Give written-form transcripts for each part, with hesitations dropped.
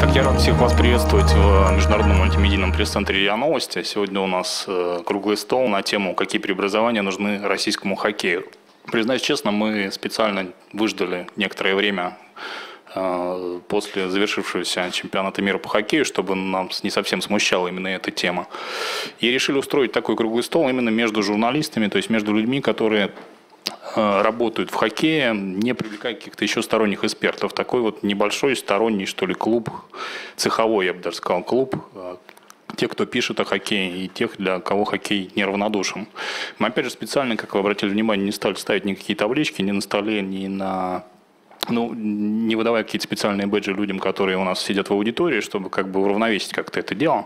Итак, я рад всех вас приветствовать в Международном мультимедийном пресс-центре РИА Новости. Сегодня у нас круглый стол на тему «Какие преобразования нужны российскому хоккею?». Признаюсь честно, мы специально выждали некоторое время после завершившегося чемпионата мира по хоккею, чтобы нам не совсем смущала именно эта тема. И решили устроить такой круглый стол именно между журналистами, то есть между людьми, которые работают в хоккее, не привлекая каких-то еще сторонних экспертов. Такой вот небольшой сторонний, что ли, клуб, цеховой, я бы даже сказал, клуб, тех, кто пишет о хоккее, и тех, для кого хоккей неравнодушен. Мы, опять же, специально, как вы обратили внимание, не стали ставить никакие таблички ни на столе, ни на... не выдавая какие-то специальные бэджи людям, которые у нас сидят в аудитории, чтобы как бы уравновесить как-то это дело.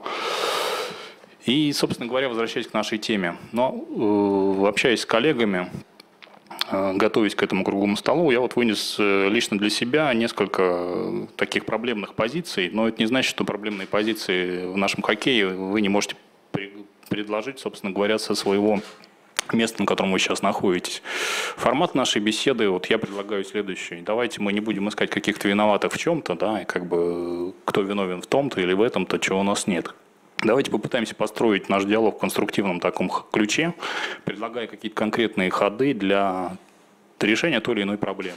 И, собственно говоря, возвращаясь к нашей теме. Но, общаясь с коллегами, готовясь к этому круглому столу, я вот вынес лично для себя несколько таких проблемных позиций, но это не значит, что проблемные позиции в нашем хоккее вы не можете предложить, собственно говоря, со своего места, на котором вы сейчас находитесь. Формат нашей беседы, вот я предлагаю следующий. Давайте мы не будем искать каких-то виноватых в чем-то, да, и как бы кто виновен в том-то или в этом-то, чего у нас нет. Давайте попытаемся построить наш диалог в конструктивном таком ключе, предлагая какие-то конкретные ходы для решения той или иной проблемы.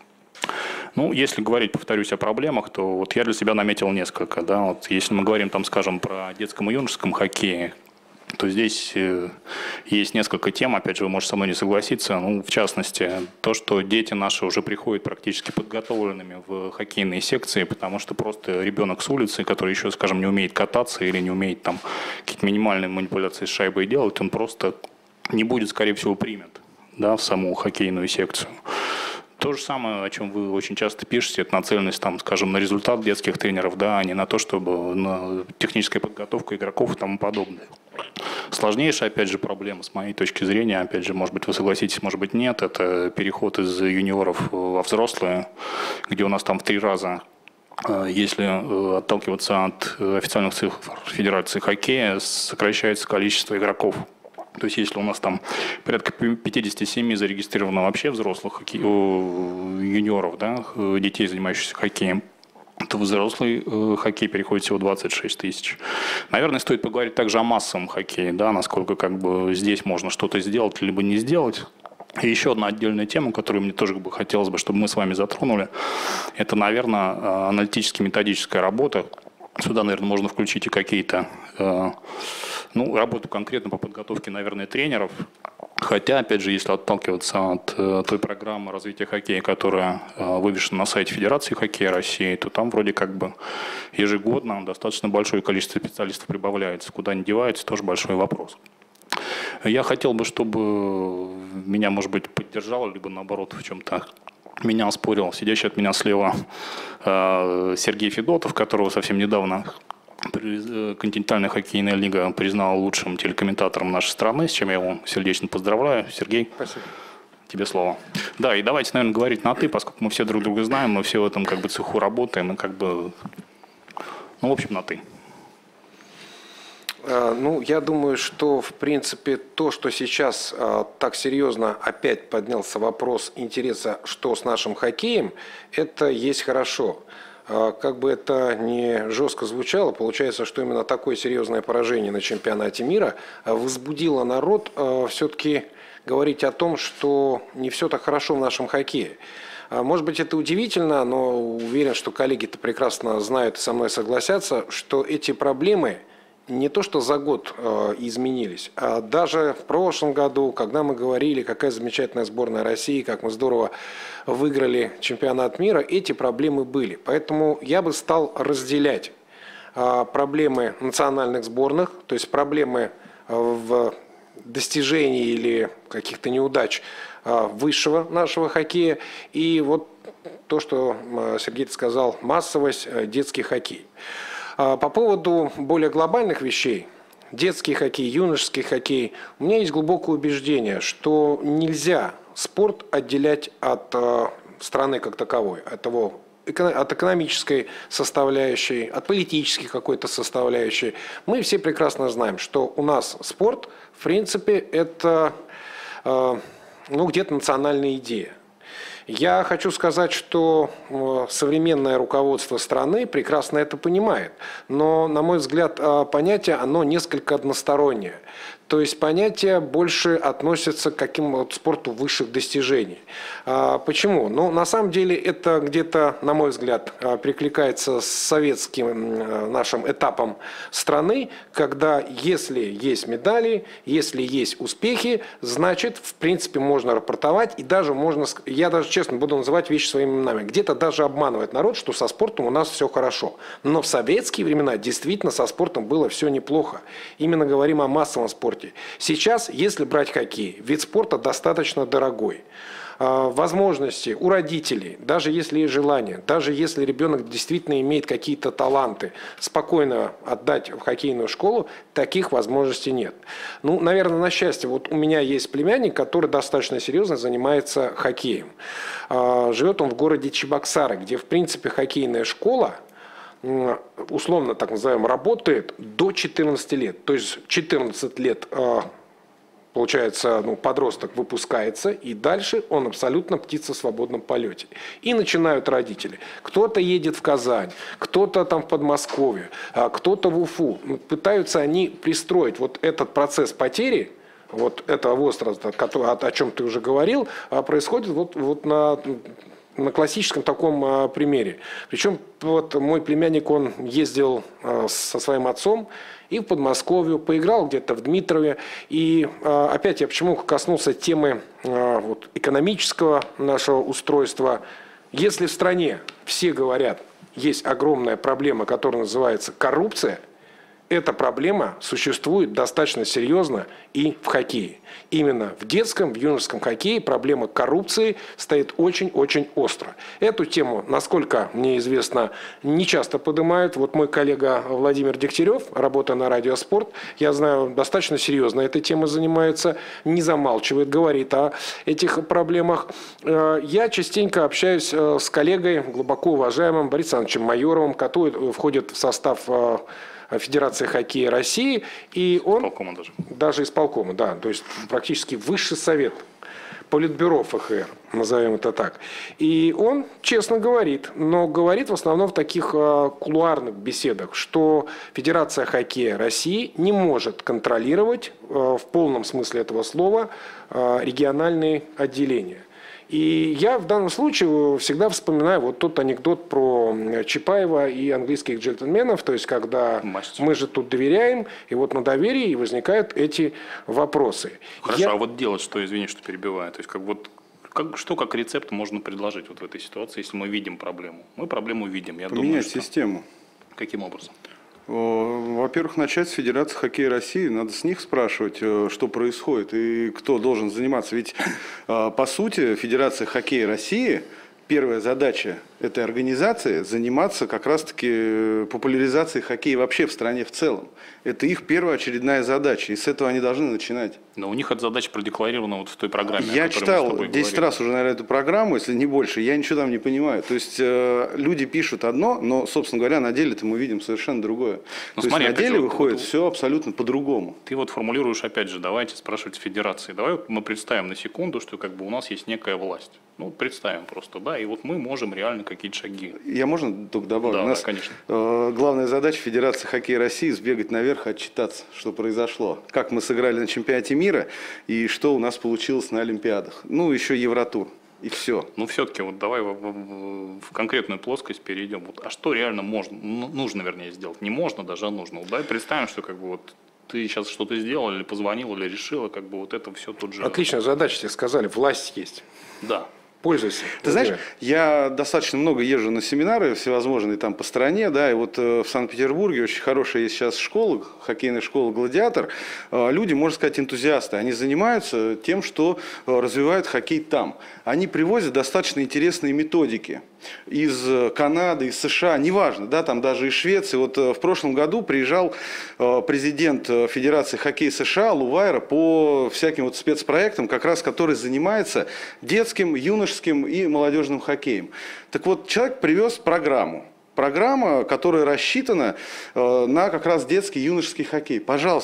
Ну, если говорить, повторюсь, о проблемах, то вот я для себя наметил несколько. Да? Вот если мы говорим, там, скажем, про детском и юношеском хоккее, то здесь есть несколько тем, опять же, вы можете со мной не согласиться. Ну, в частности, то, что дети наши уже приходят практически подготовленными в хоккейные секции, потому что просто ребенок с улицы, который еще, скажем, не умеет кататься или не умеет там какие-то минимальные манипуляции с шайбой делать, он просто не будет, скорее всего, принят, да, в саму хоккейную секцию. То же самое, о чем вы очень часто пишете, это нацеленность, там, скажем, на результат детских тренеров, да, а не на то, чтобы на техническая подготовка игроков и тому подобное. Сложнейшая, опять же, проблема, с моей точки зрения, опять же, может быть, вы согласитесь, может быть, нет, это переход из юниоров во взрослые, где у нас там в 3 раза, если отталкиваться от официальных цифр Федерации хоккея, сокращается количество игроков. То есть, если у нас там порядка 57 зарегистрировано вообще взрослых юниоров, да, детей, занимающихся хоккеем, то взрослый хоккей переходит всего 26 тысяч. Наверное, стоит поговорить также о массовом хоккее, да, насколько как бы здесь можно что-то сделать, либо не сделать. И еще одна отдельная тема, которую мне тоже бы хотелось бы, чтобы мы с вами затронули, это, наверное, аналитически-методическая работа. Сюда, наверное, можно включить и какие-то, работу конкретно по подготовке, наверное, тренеров. Хотя, опять же, если отталкиваться от той программы развития хоккея, которая вывешена на сайте Федерации хоккея России, то там вроде как бы ежегодно достаточно большое количество специалистов прибавляется. Куда они деваются, тоже большой вопрос. Я хотел бы, чтобы меня, может быть, поддержал, либо наоборот в чем-то меня оспорил сидящий от меня слева Сергей Федотов, которого совсем недавно континентальная хоккейная лига признала лучшим телекомментатором нашей страны, с чем я его сердечно поздравляю. Сергей, спасибо. Тебе слово. Да, и давайте, наверное, говорить на «ты», поскольку мы все друг друга знаем, мы все в этом как бы цеху работаем, и как бы, в общем, на «ты». Я думаю, что, в принципе, то, что сейчас так серьезно опять поднялся вопрос интереса, что с нашим хоккеем, это есть хорошо. Как бы это ни жестко звучало, получается, что именно такое серьезное поражение на чемпионате мира возбудило народ все-таки говорить о том, что не все так хорошо в нашем хоккее. Может быть, это удивительно, но уверен, что коллеги-то прекрасно знают и со мной согласятся, что эти проблемы не то что за год изменились, а даже в прошлом году, когда мы говорили, какая замечательная сборная России, как мы здорово выиграли чемпионат мира, эти проблемы были. Поэтому я бы стал разделять проблемы национальных сборных, то есть проблемы в достижении или каких-то неудач высшего нашего хоккея, и вот то, что Сергей сказал, массовость, детский хоккей. По поводу более глобальных вещей, детский хоккей, юношеский хоккей, у меня есть глубокое убеждение, что нельзя спорт отделять от страны как таковой, от экономической составляющей, от политической какой-то составляющей. Мы все прекрасно знаем, что у нас спорт, в принципе, это где-то национальная идея. Я хочу сказать, что современное руководство страны прекрасно это понимает. Но, на мой взгляд, понятие, оно несколько одностороннее. То есть понятие больше относится к каким-то спорту высших достижений. Почему? Ну, на самом деле, это где-то, на мой взгляд, прикликается с советским нашим этапом страны, когда если есть медали, если есть успехи, значит, в принципе, можно рапортовать и даже можно, я даже честно буду называть вещи своими именами, где-то даже обманывать народ, что со спортом у нас все хорошо. Но в советские времена действительно со спортом было все неплохо. Именно говорим о массовом спорте. Сейчас, если брать хоккей, вид спорта достаточно дорогой. Возможности у родителей, даже если есть желание, даже если ребенок действительно имеет какие-то таланты, спокойно отдать в хоккейную школу, таких возможностей нет. Ну, наверное, на счастье, вот у меня есть племянник, который достаточно серьезно занимается хоккеем. Живет он в городе Чебоксары, где, в принципе, хоккейная школа, условно так называем, работает до 14 лет. То есть 14 лет, получается, подросток выпускается, и дальше он абсолютно птица в свободном полете. И начинают родители. Кто-то едет в Казань, кто-то там в Подмосковье, кто-то в Уфу. Пытаются они пристроить вот этот процесс потери, вот этого возраста, о чем ты уже говорил, происходит вот на классическом таком примере. Причем вот мой племянник, он ездил со своим отцом и в Подмосковье, поиграл где-то в Дмитрове. И опять я почему коснулся темы экономического нашего устройства. Если в стране все говорят, есть огромная проблема, которая называется коррупция, эта проблема существует достаточно серьезно и в хоккее. Именно в детском, в юношеском хоккее проблема коррупции стоит очень-очень остро. Эту тему, насколько мне известно, не часто поднимают. Вот мой коллега Владимир Дегтярев, работая на Радио Спорт, я знаю, достаточно серьезно этой темой занимается, не замалчивает, говорит о этих проблемах. Я частенько общаюсь с коллегой, глубоко уважаемым Борисом Ивановичем Майоровым, который входит в состав Федерации хоккея России, и он даже исполкома, да, то есть практически высший совет политбюро ФХР, назовем это так. И он честно говорит, но говорит в основном в таких кулуарных беседах, что Федерация хоккея России не может контролировать в полном смысле этого слова региональные отделения. И я в данном случае всегда вспоминаю вот тот анекдот про Чапаева и английских джентльменов, то есть когда мы же тут доверяем, и вот на доверии и возникают эти вопросы. Хорошо, а вот делать что, извини, что перебиваю, то есть что как рецепт можно предложить вот в этой ситуации, если мы видим проблему? Мы проблему видим, я думаю, поменять систему. Каким образом? Во-первых, начать с Федерации хоккея России. Надо с них спрашивать, что происходит и кто должен заниматься. Ведь, по сути, Федерация хоккея России, первая задача этой организации заниматься как раз-таки популяризацией хоккея вообще в стране в целом. Это их первоочередная задача, и с этого они должны начинать. Но у них эта задача продекларирована вот в той программе. Я читал 10 раз уже, наверное, эту программу, если не больше, я ничего там не понимаю. То есть люди пишут одно, но, собственно говоря, на деле-то мы видим совершенно другое. Но то смотри, есть на деле выходит все абсолютно по-другому. Ты вот формулируешь, опять же, давайте спрашивать Федерации. Давай вот мы представим на секунду, что как бы у нас есть некая власть. Ну, представим просто, да, и вот мы можем реально какие-то шаги. Я можно только добавлю? Да, у нас, да, конечно. Главная задача Федерации хоккея России – сбегать наверх и отчитаться, что произошло. Как мы сыграли на чемпионате мира и что у нас получилось на Олимпиадах. Ну, еще Евротур. И все. Ну, все-таки вот давай в конкретную плоскость перейдем. Вот, а что реально можно, нужно, вернее, сделать? Не можно даже, а нужно. Вот давай представим, что как бы вот ты сейчас что-то сделал, или позвонил, или решила, как бы вот это все тут же. Отличная задача, тебе сказали, власть есть. Да. Пользуйся. Ты знаешь, я достаточно много езжу на семинары всевозможные там по стране, да, и вот в Санкт-Петербурге очень хорошая есть сейчас школа, хоккейная школа «Гладиатор». Люди, можно сказать, энтузиасты. Они занимаются тем, что развивают хоккей там. Они привозят достаточно интересные методики из Канады, из США, неважно, да, там даже из Швеции. Вот в прошлом году приезжал президент Федерации хоккея США Лувайра по всяким вот спецпроектам, как раз который занимается детским, юношеским и молодежным хоккеем. Так вот, человек привез программу. Программа, которая рассчитана на как раз детский, юношеский хоккей. Пожалуйста.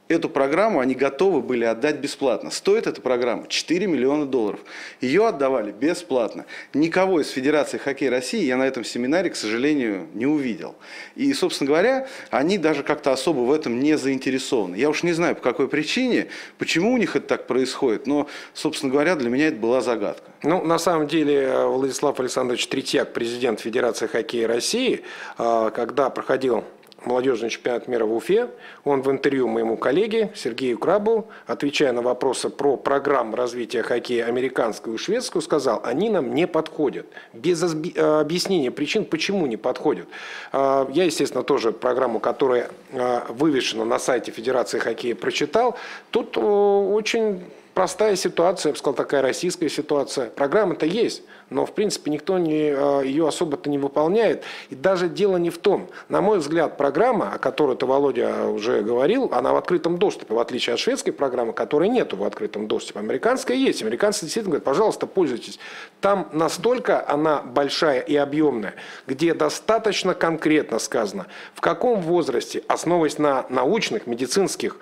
Эту программу они готовы были отдать бесплатно. Стоит эта программа $4 миллиона. Ее отдавали бесплатно. Никого из Федерации хоккея России я на этом семинаре, к сожалению, не увидел. И, собственно говоря, они даже как-то особо в этом не заинтересованы. Я уж не знаю, по какой причине, почему у них это так происходит, но, собственно говоря, для меня это была загадка. Ну, на самом деле, Владислав Александрович Третьяк, президент Федерации хоккея России, когда проходил молодежный чемпионат мира в Уфе, он в интервью моему коллеге Сергею Крабову, отвечая на вопросы про программу развития хоккея американскую и шведскую, сказал, они нам не подходят. Без объяснения причин, почему не подходят. Я, естественно, тоже программу, которая вывешена на сайте Федерации хоккея, прочитал. Тут очень простая ситуация, я бы сказал, такая российская ситуация. Программа-то есть, но, в принципе, никто ее особо-то не выполняет. И даже дело не в том. На мой взгляд, программа, о которой ты, Володя, уже говорил, она в открытом доступе, в отличие от шведской программы, которой нету в открытом доступе. Американская есть. Американцы действительно говорят, пожалуйста, пользуйтесь. Там настолько она большая и объемная, где достаточно конкретно сказано, в каком возрасте, основываясь на научных, медицинских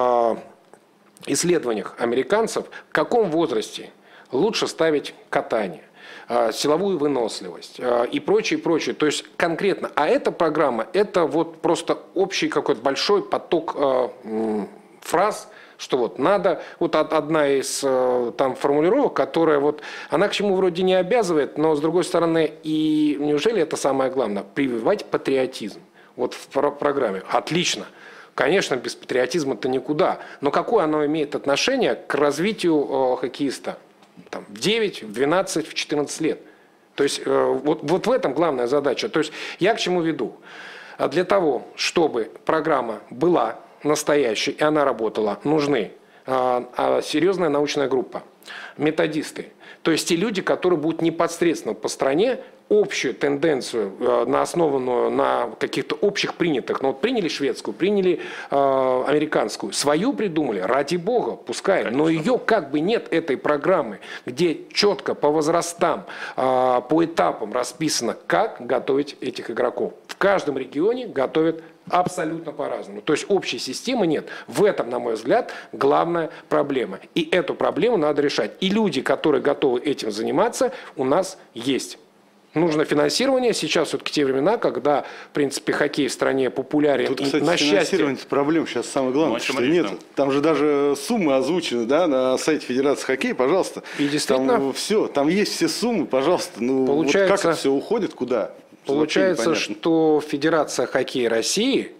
исследованиях американцев, в каком возрасте лучше ставить катание, силовую выносливость и прочее, прочее. То есть конкретно. А эта программа, это вот просто общий какой-то большой поток фраз, что вот надо, вот одна из там формулировок, которая вот, она к чему вроде не обязывает, но с другой стороны, и неужели это самое главное, прививать патриотизм вот в программе. Отлично. Конечно, без патриотизма-то никуда. Но какое оно имеет отношение к развитию хоккеиста там, в 9, в 12, в 14 лет? То есть вот в этом главная задача. То есть я к чему веду? Для того, чтобы программа была настоящей и она работала, нужны серьезная научная группа, методисты. То есть те люди, которые будут непосредственно по стране общую тенденцию, основанную на каких-то общих принятых. Ну вот приняли шведскую, приняли американскую. Свою придумали, ради бога, пускай. Но ее как бы нет, этой программы, где четко по возрастам, по этапам расписано, как готовить этих игроков. В каждом регионе готовят абсолютно по-разному. То есть общей системы нет. В этом, на мой взгляд, главная проблема. И эту проблему надо решать. И люди, которые готовы этим заниматься, у нас есть. Нужно финансирование. Сейчас все-таки те времена, когда, в принципе, хоккей в стране популярен. Тут, и кстати, на счастье. финансирование проблем сейчас самое главное, что нет. Там же даже суммы озвучены, да, на сайте Федерации хоккея, пожалуйста. И действительно. Там все, там есть все суммы, пожалуйста. Ну, получается, вот как это все уходит, куда? Получается, что Федерация хоккея России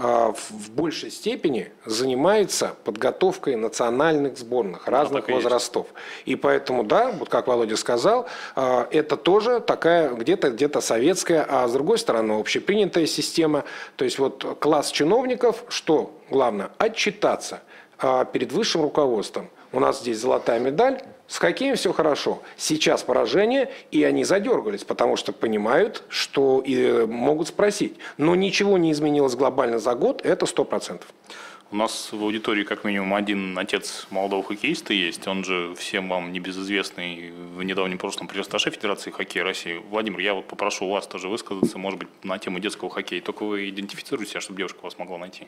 в большей степени занимается подготовкой национальных сборных разных возрастов. И поэтому, да, вот как Володя сказал, это тоже такая где-то советская, а с другой стороны общепринятая система. То есть вот класс чиновников, что главное, отчитаться перед высшим руководством. У нас здесь золотая медаль. С хоккеем все хорошо. Сейчас поражение, и они задергались, потому что понимают, что и могут спросить. Но ничего не изменилось глобально за год, это 100%. У нас в аудитории как минимум один отец молодого хоккеиста есть. Он же всем вам небезызвестный в недавнем прошлом пресс-атташе Федерации хоккея России. Владимир, я вот попрошу вас тоже высказаться, может быть, на тему детского хоккея. Только вы идентифицируете себя, чтобы девушка вас могла найти.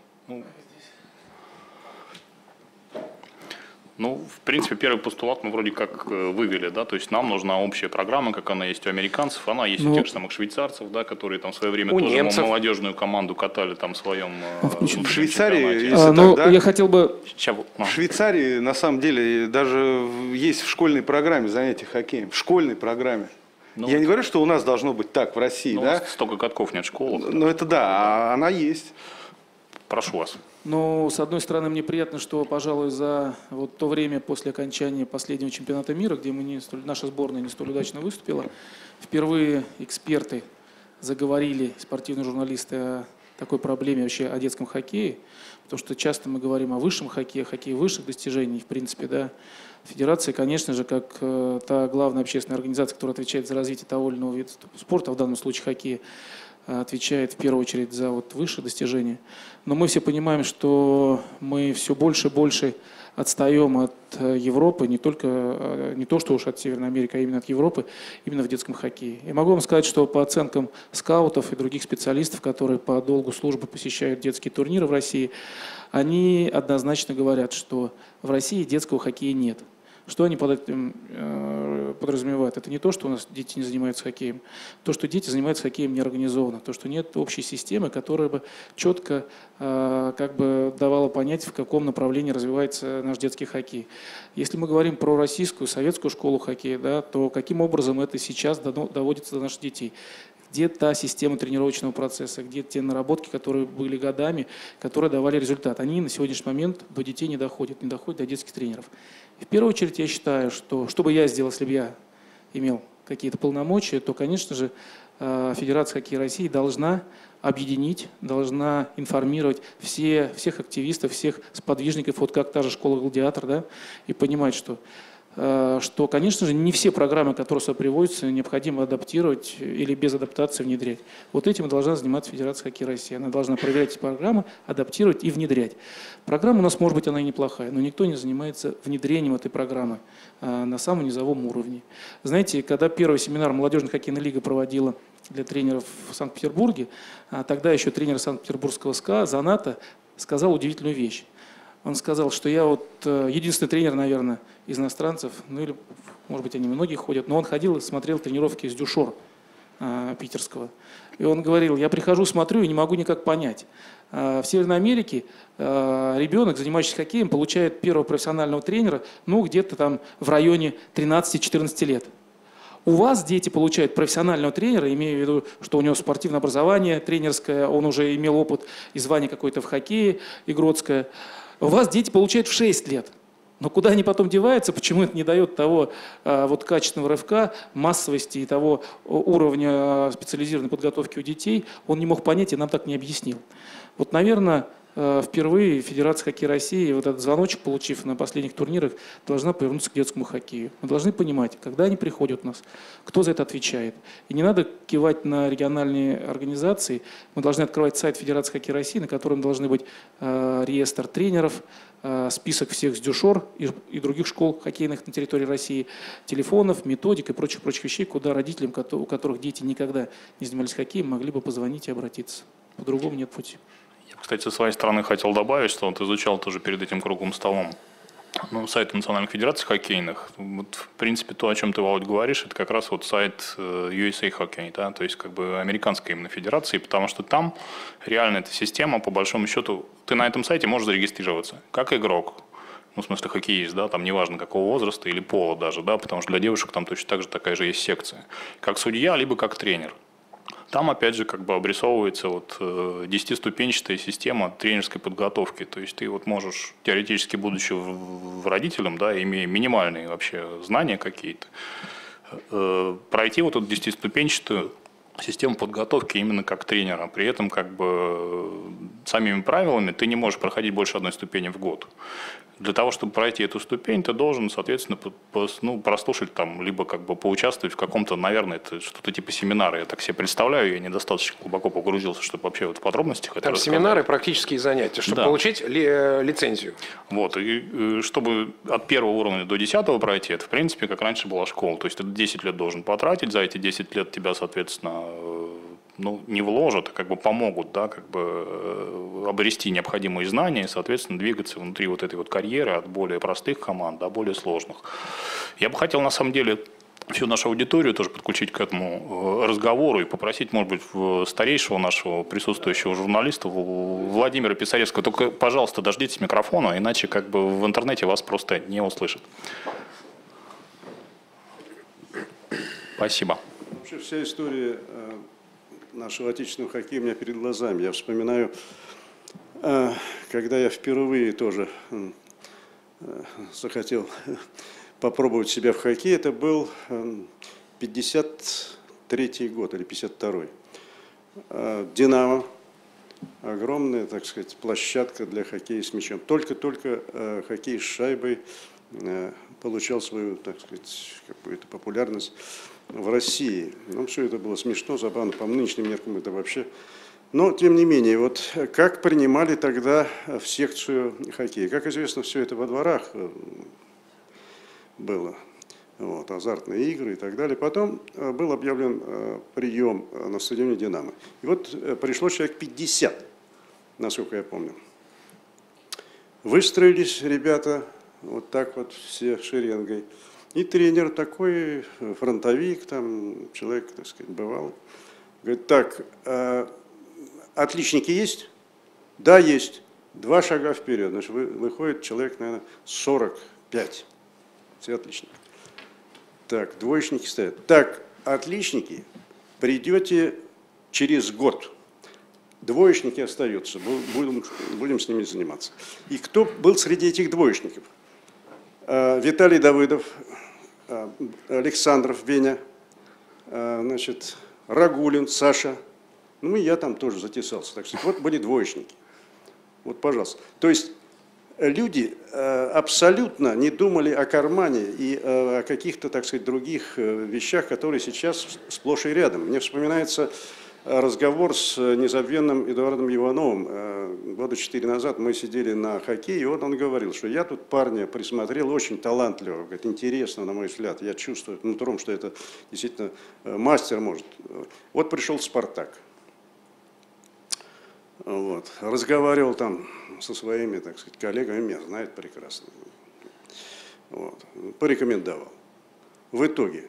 Ну, в принципе, первый постулат мы вроде как вывели, да, то есть нам нужна общая программа, как она есть у американцев, она есть у тех же самых швейцарцев, да, которые там в свое время тоже немцев. Молодежную команду катали там в своем в Швейцарии, я хотел бы... В Швейцарии, на самом деле, даже есть в школьной программе занятия хоккеем, в школьной программе. Ну, я не говорю, что у нас должно быть так в России, да? У нас столько катков нет в школах. Ну, это да, а она есть. Прошу вас. Ну, с одной стороны, мне приятно, что, пожалуй, за вот то время после окончания последнего чемпионата мира, где наша сборная не столь удачно выступила, впервые эксперты заговорили, спортивные журналисты, о такой проблеме вообще о детском хоккее, потому что часто мы говорим о высшем хоккее, хоккее высших достижений, в принципе, да. Федерация, конечно же, как та главная общественная организация, которая отвечает за развитие того или иного вида спорта, в данном случае хоккея, отвечает в первую очередь за вот высшие достижения. Но мы все понимаем, что мы все больше и больше отстаем от Европы, не то что уж от Северной Америки, а именно от Европы, именно в детском хоккее. Я могу вам сказать, что по оценкам скаутов и других специалистов, которые по долгу службы посещают детские турниры в России, они однозначно говорят, что в России детского хоккея нет. Что они под этим подразумевают? Это не то, что у нас дети не занимаются хоккеем, то, что дети занимаются хоккеем неорганизованно, то, что нет общей системы, которая бы четко как бы давала понять, в каком направлении развивается наш детский хоккей. Если мы говорим про российскую, советскую школу хоккея, да, то каким образом это сейчас доводится до наших детей? Где та система тренировочного процесса, где те наработки, которые были годами, которые давали результат. Они на сегодняшний момент до детей не доходят до детских тренеров. И в первую очередь я считаю, что бы я сделал, если бы я имел какие-то полномочия, то, конечно же, Федерация хоккея России должна объединить, должна информировать всех активистов, всех сподвижников, вот как та же школа «Гладиатор», да, и понимать, что, конечно же, не все программы, которые сюда приводятся, необходимо адаптировать или без адаптации внедрять. Вот этим должна заниматься Федерация хоккея России. Она должна проверять эти программы, адаптировать и внедрять. Программа у нас, может быть, она и неплохая, но никто не занимается внедрением этой программы на самом низовом уровне. Знаете, когда первый семинар молодежной хоккейной лиги проводила для тренеров в Санкт-Петербурге, тогда еще тренер Санкт-Петербургского СКА Заната сказал удивительную вещь. Он сказал, что я вот единственный тренер, наверное, из иностранцев, ну или, может быть, они многие ходят, но он ходил и смотрел тренировки с Дюшор питерского. И он говорил, я прихожу, смотрю и не могу никак понять. В Северной Америке ребенок, занимающийся хоккеем, получает первого профессионального тренера, ну, где-то там в районе 13-14 лет. У вас дети получают профессионального тренера, имея в виду, что у него спортивное образование тренерское, он уже имел опыт и звание какое-то в хоккее, игротское. У вас дети получают в 6 лет. Но куда они потом деваются, почему это не дает того вот качественного рывка, массовости и того уровня специализированной подготовки у детей, он не мог понять и нам так не объяснил. Вот, наверное, впервые Федерация хоккея России, вот этот звоночек, получив на последних турнирах, должна повернуться к детскому хоккею. Мы должны понимать, когда они приходят у нас, кто за это отвечает. И не надо кивать на региональные организации. Мы должны открывать сайт Федерации хоккея России, на котором должны быть реестр тренеров, список всех с Дюшор и других школ хоккейных на территории России, телефонов, методик и прочих вещей, куда родителям, у которых дети никогда не занимались хоккеем, могли бы позвонить и обратиться. По-другому нет пути. Я, кстати, со своей стороны хотел добавить, что вот изучал тоже перед этим круглым столом сайт Национальной Федерации хоккейных. Вот, в принципе, то, о чем ты, Володь, говоришь, это как раз вот сайт USA Hockey, да, то есть как бы американской именно федерации, потому что там реально эта система, по большому счету, ты на этом сайте можешь зарегистрироваться как игрок, ну, в смысле хоккеист, да, там неважно какого возраста или пола даже, да, потому что для девушек там точно так же такая же есть секция, как судья, либо как тренер. Там, опять же, как бы обрисовывается вот 10-ступенчатая система тренерской подготовки. То есть ты вот можешь, теоретически будучи родителем, да, имея минимальные вообще знания какие-то, пройти вот эту 10-ступенчатую систему подготовки именно как тренера. При этом как бы самими правилами ты не можешь проходить больше одной ступени в год. Для того, чтобы пройти эту ступень, ты должен, соответственно, прослушать там, либо как бы поучаствовать в каком-то, наверное, это что-то типа семинара. Я так себе представляю, я недостаточно глубоко погрузился, чтобы вообще вот в подробностях это там рассказать. Семинары, практические занятия, чтобы получить лицензию. Вот, и чтобы от первого уровня до 10-го пройти, это, в принципе, как раньше была школа. То есть ты 10 лет должен потратить, за эти 10 лет тебя, соответственно, ну, не вложат, а как бы помогут, да, как бы обрести необходимые знания и, соответственно, двигаться внутри вот этой вот карьеры от более простых команд до более сложных. Я бы хотел, на самом деле, всю нашу аудиторию тоже подключить к этому разговору и попросить, может быть, старейшего нашего присутствующего журналиста Владимира Писаревского, только, пожалуйста, дождитесь микрофона, иначе как бы в интернете вас просто не услышат. Спасибо. Вообще вся история нашего отечественного хоккея у меня перед глазами. Я вспоминаю, когда я впервые тоже захотел попробовать себя в хоккее, это был 53-й год или 52-й. «Динамо», огромная, так сказать, площадка для хоккея с мячом. Только-только хоккей с шайбой получал свою, так сказать, какую-то популярность в России. Ну, все это было смешно, забавно. По нынешним меркам это вообще Но, тем не менее, вот как принимали тогда в секцию хоккея? Как известно, все это во дворах было. Вот, азартные игры и так далее. Потом был объявлен прием на стадионе «Динамо». И вот пришло человек 50, насколько я помню. Выстроились ребята вот так вот все шеренгой. И тренер такой, фронтовик, там, человек, так сказать, бывалый. Говорит, так, отличники есть? Да, есть. 2 шага вперед. Значит, выходит человек, наверное, 45. Все отличники. Так, двоечники стоят. Так, отличники, придете через год. Двоечники остаются, будем с ними заниматься. И кто был среди этих двоечников? Виталий Давыдов, Александров Веня, значит, Рагулин Саша. Ну и я там тоже затесался. Так что вот были двоечники. Вот, пожалуйста. То есть люди абсолютно не думали о кармане и о каких-то, так сказать, других вещах, которые сейчас сплошь и рядом. Мне вспоминается разговор с незабвенным Эдуардом Ивановым. Года 4 назад мы сидели на хоккее, и вот он говорил, что я тут парня присмотрел, очень талантливого, говорит, интересно, на мой взгляд. Я чувствую нутром, что это действительно мастер может. Вот пришел в «Спартак». Вот. Разговаривал там со своими, так сказать, коллегами, меня знает прекрасно. Вот. Порекомендовал. В итоге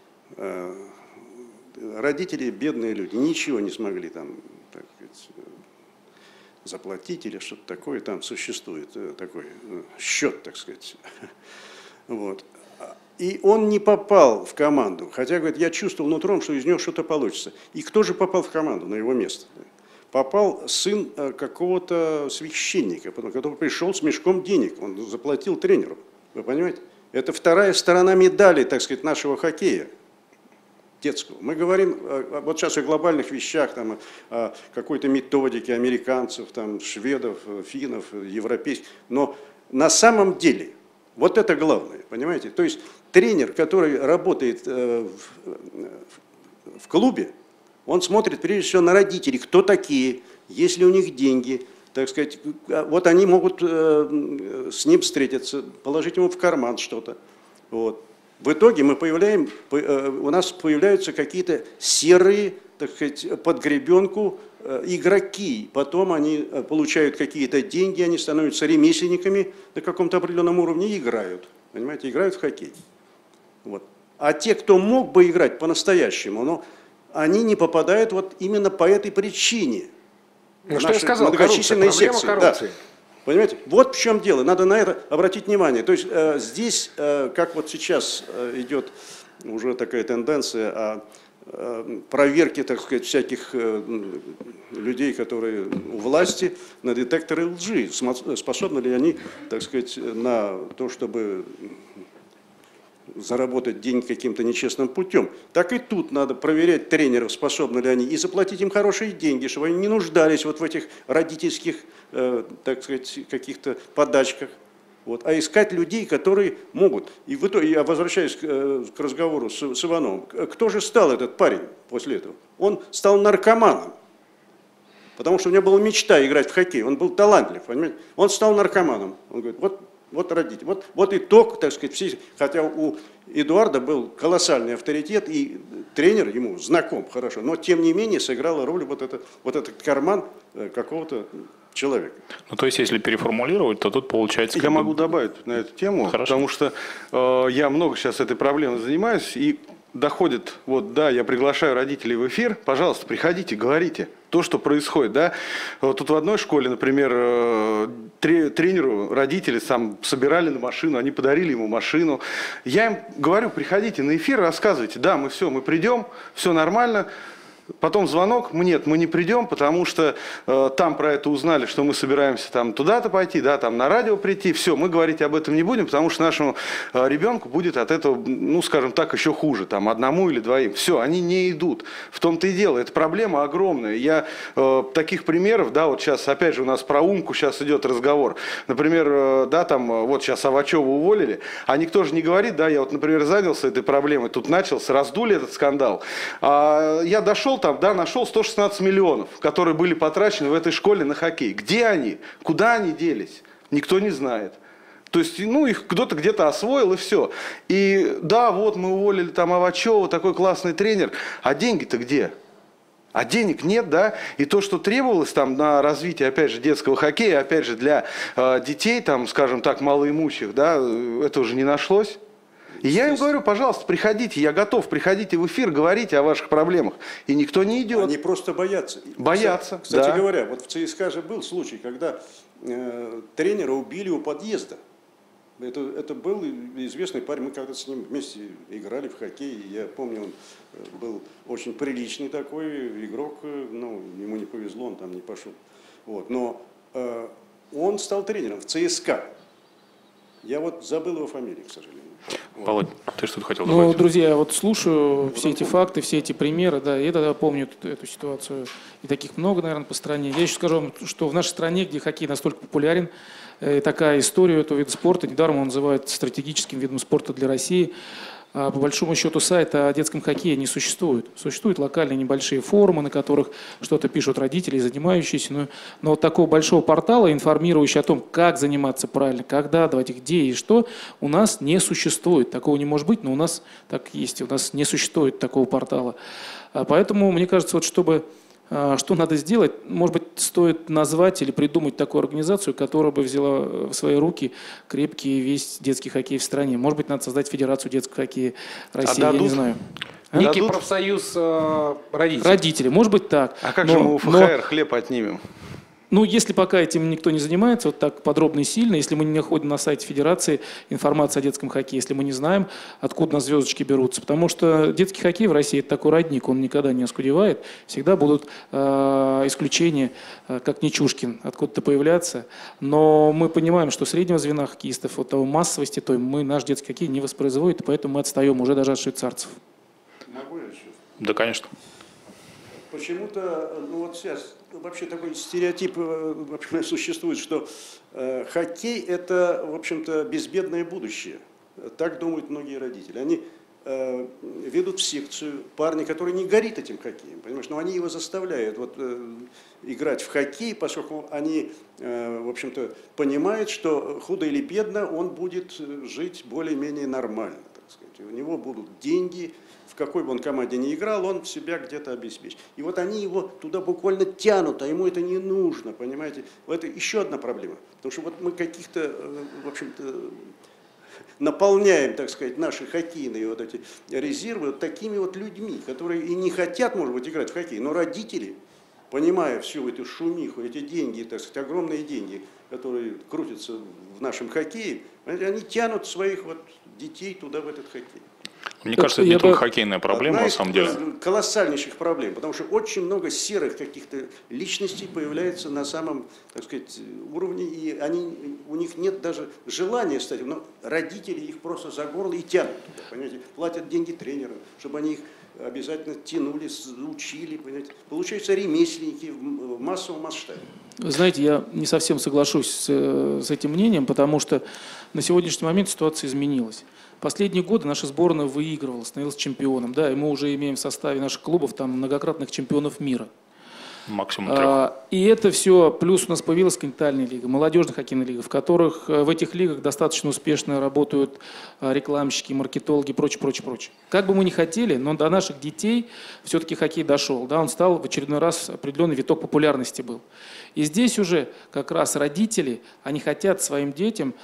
родители, бедные люди, ничего не смогли там, так сказать, заплатить или что-то такое. Там существует такой счет, так сказать. Вот. И он не попал в команду. Хотя, говорит, я чувствовал нутром, что из него что-то получится. И кто же попал в команду на его место? Попал сын какого-то священника, который пришел с мешком денег. Он заплатил тренеру. Вы понимаете? Это вторая сторона медали, так сказать, нашего хоккея детского. Мы говорим вот сейчас о глобальных вещах, там, о какой-то методике американцев, там, шведов, финнов, европейских. Но на самом деле вот это главное, понимаете? То есть тренер, который работает в клубе, он смотрит прежде всего на родителей, кто такие, есть ли у них деньги, так сказать, вот они могут с ним встретиться, положить ему в карман что-то. Вот. В итоге у нас появляются какие-то серые, так сказать, под гребенку игроки. Потом они получают какие-то деньги, они становятся ремесленниками на каком-то определенном уровне и играют. Понимаете, играют в хоккей. Вот. А те, кто мог бы играть по-настоящему, они не попадают вот именно по этой причине. Ну, что я сказал, многочисленные проблема секции. коррупции. Да. Понимаете? Вот в чем дело, надо на это обратить внимание. То есть здесь, как вот сейчас идет уже такая тенденция проверки, так сказать, всяких людей, которые у власти, на детекторы лжи. Способны ли они, так сказать, на то, чтобы заработать деньги каким-то нечестным путем. Так и тут надо проверять тренеров, способны ли они, и заплатить им хорошие деньги, чтобы они не нуждались вот в этих родительских, так сказать, каких-то подачках. Вот, а искать людей, которые могут. И в итоге, я возвращаюсь к разговору с Ивановым, кто же стал этот парень после этого? Он стал наркоманом, потому что у него была мечта играть в хоккей, он был талантлив, понимаете? Он стал наркоманом. Он говорит, вот родители, вот итог, так сказать, хотя у Эдуарда был колоссальный авторитет, и тренер ему знаком хорошо, но тем не менее сыграла роль вот этот карман какого-то человека. Ну, то есть, если переформулировать, то тут получается... Я могу добавить на эту тему, Хорошо. потому что я много сейчас этой проблемой занимаюсь, и доходит, вот, да, я приглашаю родителей в эфир, пожалуйста, приходите, говорите то, что происходит, да. Вот тут в одной школе, например, тренеру родители сам собирали на машину, они подарили ему машину. Я им говорю, приходите на эфир, рассказывайте, да, мы придем, все нормально. Потом звонок, нет, мы не придем, потому что там про это узнали, что мы собираемся там туда-то пойти, да, там на радио прийти, все, мы говорить об этом не будем, потому что нашему ребенку будет от этого, ну, скажем так, еще хуже, там, одному или двоим. Все, они не идут. В том-то и дело, это проблема огромная. Я таких примеров, да, вот сейчас, опять же, у нас про Умку сейчас идет разговор. Например, да, там, вот сейчас Авачева уволили, а никто же не говорит, да, я вот, например, занялся этой проблемой, тут начался, раздули этот скандал. Я дошел пришел там, да, нашел 116 миллионов, которые были потрачены в этой школе на хоккей. Где они? Куда они делись? Никто не знает. То есть, ну, их кто-то где-то освоил, и все. И да, вот мы уволили там Авачева, такой классный тренер. А деньги-то где? А денег нет, да? И то, что требовалось там на развитие, опять же, детского хоккея, опять же, для детей, там, скажем так, малоимущих, да, это уже не нашлось. И я им говорю, пожалуйста, приходите, я готов, приходите в эфир, говорите о ваших проблемах. И никто не идет. Они просто боятся. Боятся, Кстати да. говоря, вот в ЦСКА же был случай, когда тренера убили у подъезда. Это был известный парень, мы когда-то с ним вместе играли в хоккей. Я помню, он был очень приличный такой игрок, ну, ему не повезло, он там не пошел. Вот. Но он стал тренером в ЦСКА. Я вот забыл его фамилию, к сожалению. Вот. Володь, ты что-то хотел Ну, добавить? друзья, я вот слушаю все эти факты, все эти примеры, да, и я помню эту ситуацию, и таких много, наверное, по стране. Я еще скажу вам, что в нашей стране, где хоккей настолько популярен, такая история этого вида спорта, недаром он называют стратегическим видом спорта для России. По большому счету сайта о детском хоккее не существует. Существуют локальные небольшие форумы, на которых что-то пишут родители, занимающиеся. Но вот такого большого портала, информирующего о том, как заниматься правильно, когда, давайте, где и что, у нас не существует. Такого не может быть, но у нас так есть. У нас не существует такого портала. Поэтому, мне кажется, вот чтобы... Что надо сделать? Может быть, стоит назвать или придумать такую организацию, которая бы взяла в свои руки крепкий весь детский хоккей в стране. Может быть, надо создать Федерацию детского хоккея России, я не знаю. Некий профсоюз родителей. Родители, может быть так. А как же мы у ФХР хлеб отнимем? Ну, если пока этим никто не занимается, вот так подробно и сильно, если мы не находим на сайте Федерации информацию о детском хоккее, если мы не знаем, откуда у нас звездочки берутся, потому что детский хоккей в России – это такой родник, он никогда не оскудевает, всегда будут исключения, как Нечушкин, откуда-то появляться, но мы понимаем, что среднего звена хоккеистов, вот того массовости, то мы наш детский хоккей не воспроизводит, поэтому мы отстаем уже даже от швейцарцев. Могу я еще? Да, конечно. Почему-то, ну вот сейчас вообще такой стереотип вообще существует, что хоккей – это, в общем-то, безбедное будущее. Так думают многие родители. Они ведут в секцию парня, который не горит этим хоккеем, понимаешь, но они его заставляют вот, играть в хоккей, поскольку они, в общем-то, понимают, что худо или бедно он будет жить более-менее нормально, так сказать. У него будут деньги. В какой бы он команде ни играл, он себя где-то обеспечит. И вот они его туда буквально тянут, а ему это не нужно, понимаете. Это еще одна проблема. Потому что вот мы каких-то, в общем-то, наполняем, так сказать, наши хоккейные вот эти резервы вот такими вот людьми, которые и не хотят, может быть, играть в хоккей, но родители, понимая всю эту шумиху, эти деньги, так сказать, огромные деньги, которые крутятся в нашем хоккее, они тянут своих вот детей туда, в этот хоккей. Мне кажется, это не только хоккейная проблема, Одна на самом деле. из колоссальнейших проблем, потому что очень много серых каких-то личностей появляется на самом, так сказать, уровне, и у них нет даже желания стать, но родители их просто за горло и тянут туда, понимаете, платят деньги тренерам, чтобы они их обязательно тянули, учили, понимаете. Получаются ремесленники в массовом масштабе. Вы знаете, я не совсем соглашусь с этим мнением, потому что на сегодняшний момент ситуация изменилась. Последние годы наша сборная выигрывала, становилась чемпионом, да, и мы уже имеем в составе наших клубов там многократных чемпионов мира. Максимум 3. И это все, плюс у нас появилась континентальная лига, молодежная хоккейная лига, в которых в этих лигах достаточно успешно работают рекламщики, маркетологи и прочее, прочее, прочее. Как бы мы ни хотели, но до наших детей все-таки хоккей дошел, да, он стал в очередной раз, определенный виток популярности был. И здесь уже как раз родители, они хотят своим детям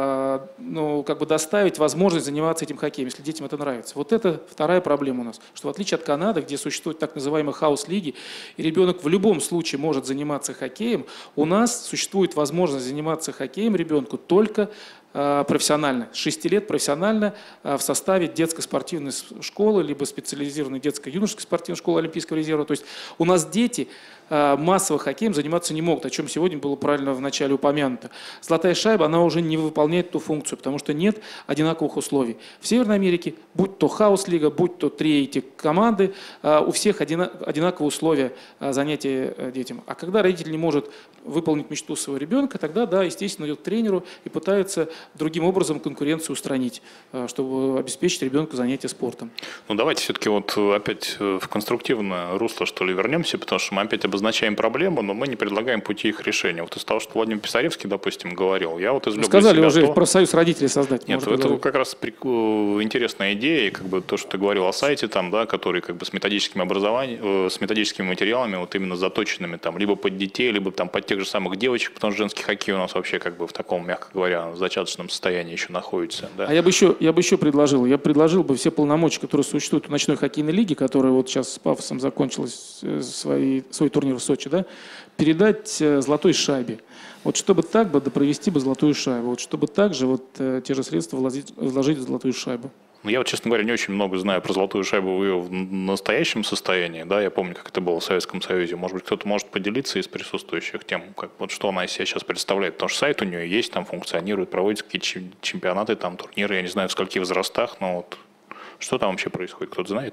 ну, как бы доставить возможность заниматься этим хоккеем, если детям это нравится. Вот это вторая проблема у нас, что в отличие от Канады, где существуют так называемые хаус-лиги, и ребенок в любом случае может заниматься хоккеем, у нас существует возможность заниматься хоккеем ребенку только профессионально, с 6 лет профессионально в составе детской спортивной школы, либо специализированной детской юношеской спортивной школы Олимпийского резерва. То есть у нас дети массово хоккеем заниматься не могут, о чем сегодня было правильно вначале упомянуто. Золотая шайба, она уже не выполняет ту функцию, потому что нет одинаковых условий. В Северной Америке, будь то хаус-лига, будь то 3 эти команды, у всех одинаковые условия занятия детям. А когда родитель не может выполнить мечту своего ребенка, тогда, да, естественно, идет к тренеру и пытается другим образом конкуренцию устранить, чтобы обеспечить ребенку занятие спортом. Ну давайте все-таки вот опять в конструктивное русло, что ли, вернемся, потому что мы опять обозначаем проблему, но мы не предлагаем пути их решения. Вот из того, что Владимир Писаревский, допустим, говорил, я вот извлек для Сказали себя уже то... профсоюз родителей создать. Нет, это как раз интересная идея, и как бы то, что ты говорил о сайте, там, да, который как бы с методическим образованием, с методическими материалами, вот именно заточенными там, либо под детей, либо там под тех же самых девочек, потому что женский хоккей у нас вообще как бы в таком, мягко говоря, зачаточном состоянии еще находится. Да. А я бы еще предложил бы все полномочия, которые существуют у ночной хоккейной лиги, которая вот сейчас с пафосом закончилась свой турнир в Сочи, да, передать золотой шайбе. Вот чтобы так бы провести бы золотую шайбу, вот чтобы также вот те же средства вложить в золотую шайбу. Ну, я вот, честно говоря, не очень много знаю про золотую шайбу в ее настоящем состоянии. Да, я помню, как это было в Советском Союзе. Может быть, кто-то может поделиться из присутствующих тем, как, вот, что она из себя сейчас представляет. Потому что сайт у нее есть, там функционирует, проводятся какие-то чемпионаты, там турниры, я не знаю, в скольких возрастах, но вот что там вообще происходит, кто-то знает?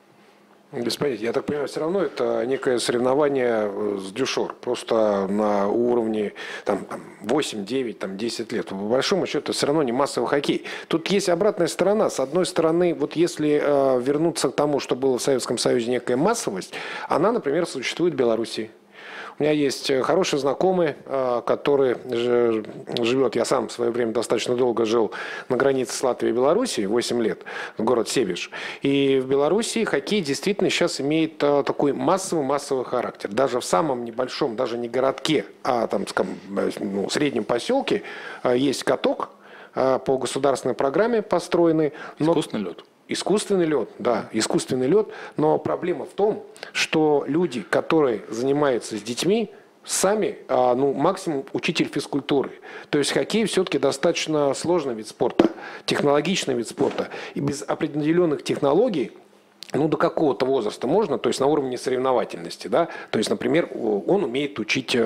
Без понятия. Я так понимаю, все равно это некое соревнование с дюшор. Просто на уровне там, 8, 9, там, 10 лет. По большому счету, это все равно не массовый хоккей. Тут есть обратная сторона. С одной стороны, вот если вернуться к тому, что было в Советском Союзе некая массовость, она, например, существует в Беларуси. У меня есть хороший знакомый, который живет, я сам в свое время достаточно долго жил на границе с Латвией и Белоруссией, 8 лет, город Себеж. И в Белоруссии хоккей действительно сейчас имеет такой массовый характер. Даже в самом небольшом, даже не городке, а там, скажем, среднем поселке есть каток по государственной программе построенный. Искусственный лед. Искусственный лед, да, искусственный лед. Но проблема в том, что люди, которые занимаются с детьми, сами, максимум учитель физкультуры. То есть хоккей все-таки достаточно сложный вид спорта, технологичный вид спорта. И без определенных технологий, до какого-то возраста можно, то есть на уровне соревновательности, да, то есть, например, он умеет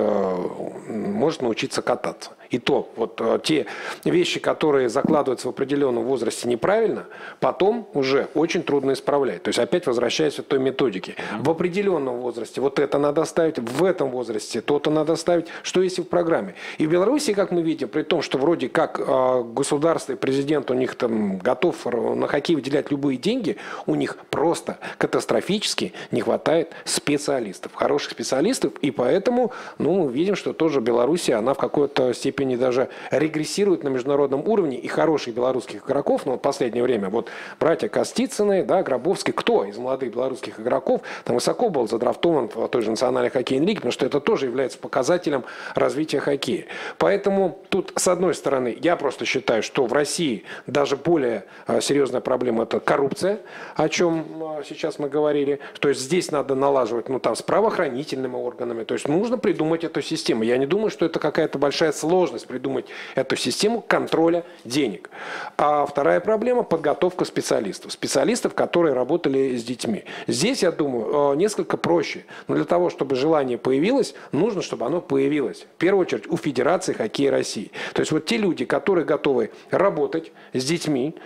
может научиться кататься. И то, вот те вещи, которые закладываются в определенном возрасте неправильно, потом уже очень трудно исправлять. То есть опять возвращаясь к той методике. В определенном возрасте вот это надо ставить, в этом возрасте то-то надо ставить, что есть и в программе. И в Беларуси, как мы видим, при том, что вроде как государство и президент у них там готов на хоккей выделять любые деньги, у них просто катастрофически не хватает специалистов, хороших специалистов, и поэтому, мы видим, что тоже Белоруссия, она в какой-то степени даже регрессирует на международном уровне, и хороших белорусских игроков, в последнее время, вот братья Костицыны, да, Гробовский, кто из молодых белорусских игроков там высоко был задрафтован в той же национальной хоккейной лиге, потому что это тоже является показателем развития хоккея. Поэтому тут, с одной стороны, я просто считаю, что в России даже более серьезная проблема – это коррупция, о чем сейчас мы говорили. То есть здесь надо налаживать, с правоохранительными органами. То есть нужно придумать эту систему. Я не думаю, что это какая-то большая сложность придумать эту систему контроля денег. А вторая проблема – подготовка специалистов. Специалистов, которые работали с детьми. Здесь, я думаю, несколько проще. Но для того, чтобы желание появилось, нужно, чтобы оно появилось. В первую очередь у Федерации хоккея России. То есть вот те люди, которые готовы работать с детьми,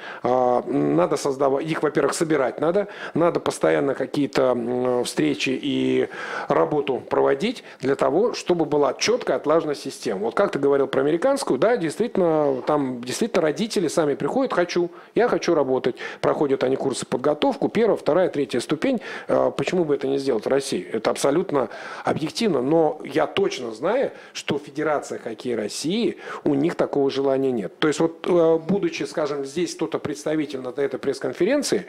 надо создавать, их, во-первых, собирать надо постоянно какие-то встречи и работу проводить для того, чтобы была четкая отлаженная система. Вот как ты говорил про американскую, да, действительно, там действительно родители сами приходят, я хочу работать. Проходят они курсы подготовку, 1, 2, 3 ступень. Почему бы это не сделать в России? Это абсолютно объективно, но я точно знаю, что Федерация хоккея России, у них такого желания нет. То есть вот, будучи, скажем, здесь кто-то представитель на этой пресс-конференции,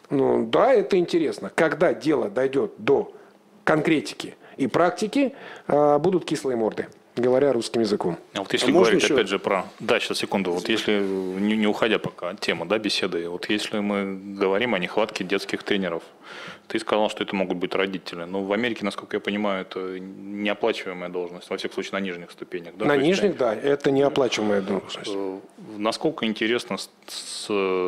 да, это интересно. Когда дело дойдет до конкретики и практики, будут кислые морды, говоря русским языком. А вот если говорить опять же про... Да, сейчас, секунду. Вот если, не уходя пока от темы, да, беседы, вот если мы говорим о нехватке детских тренеров, ты сказал, что это могут быть родители. Но в Америке, насколько я понимаю, это неоплачиваемая должность, во всяком случае, на нижних ступенях. Да? На нижних, да, это неоплачиваемая должность. Насколько интересно с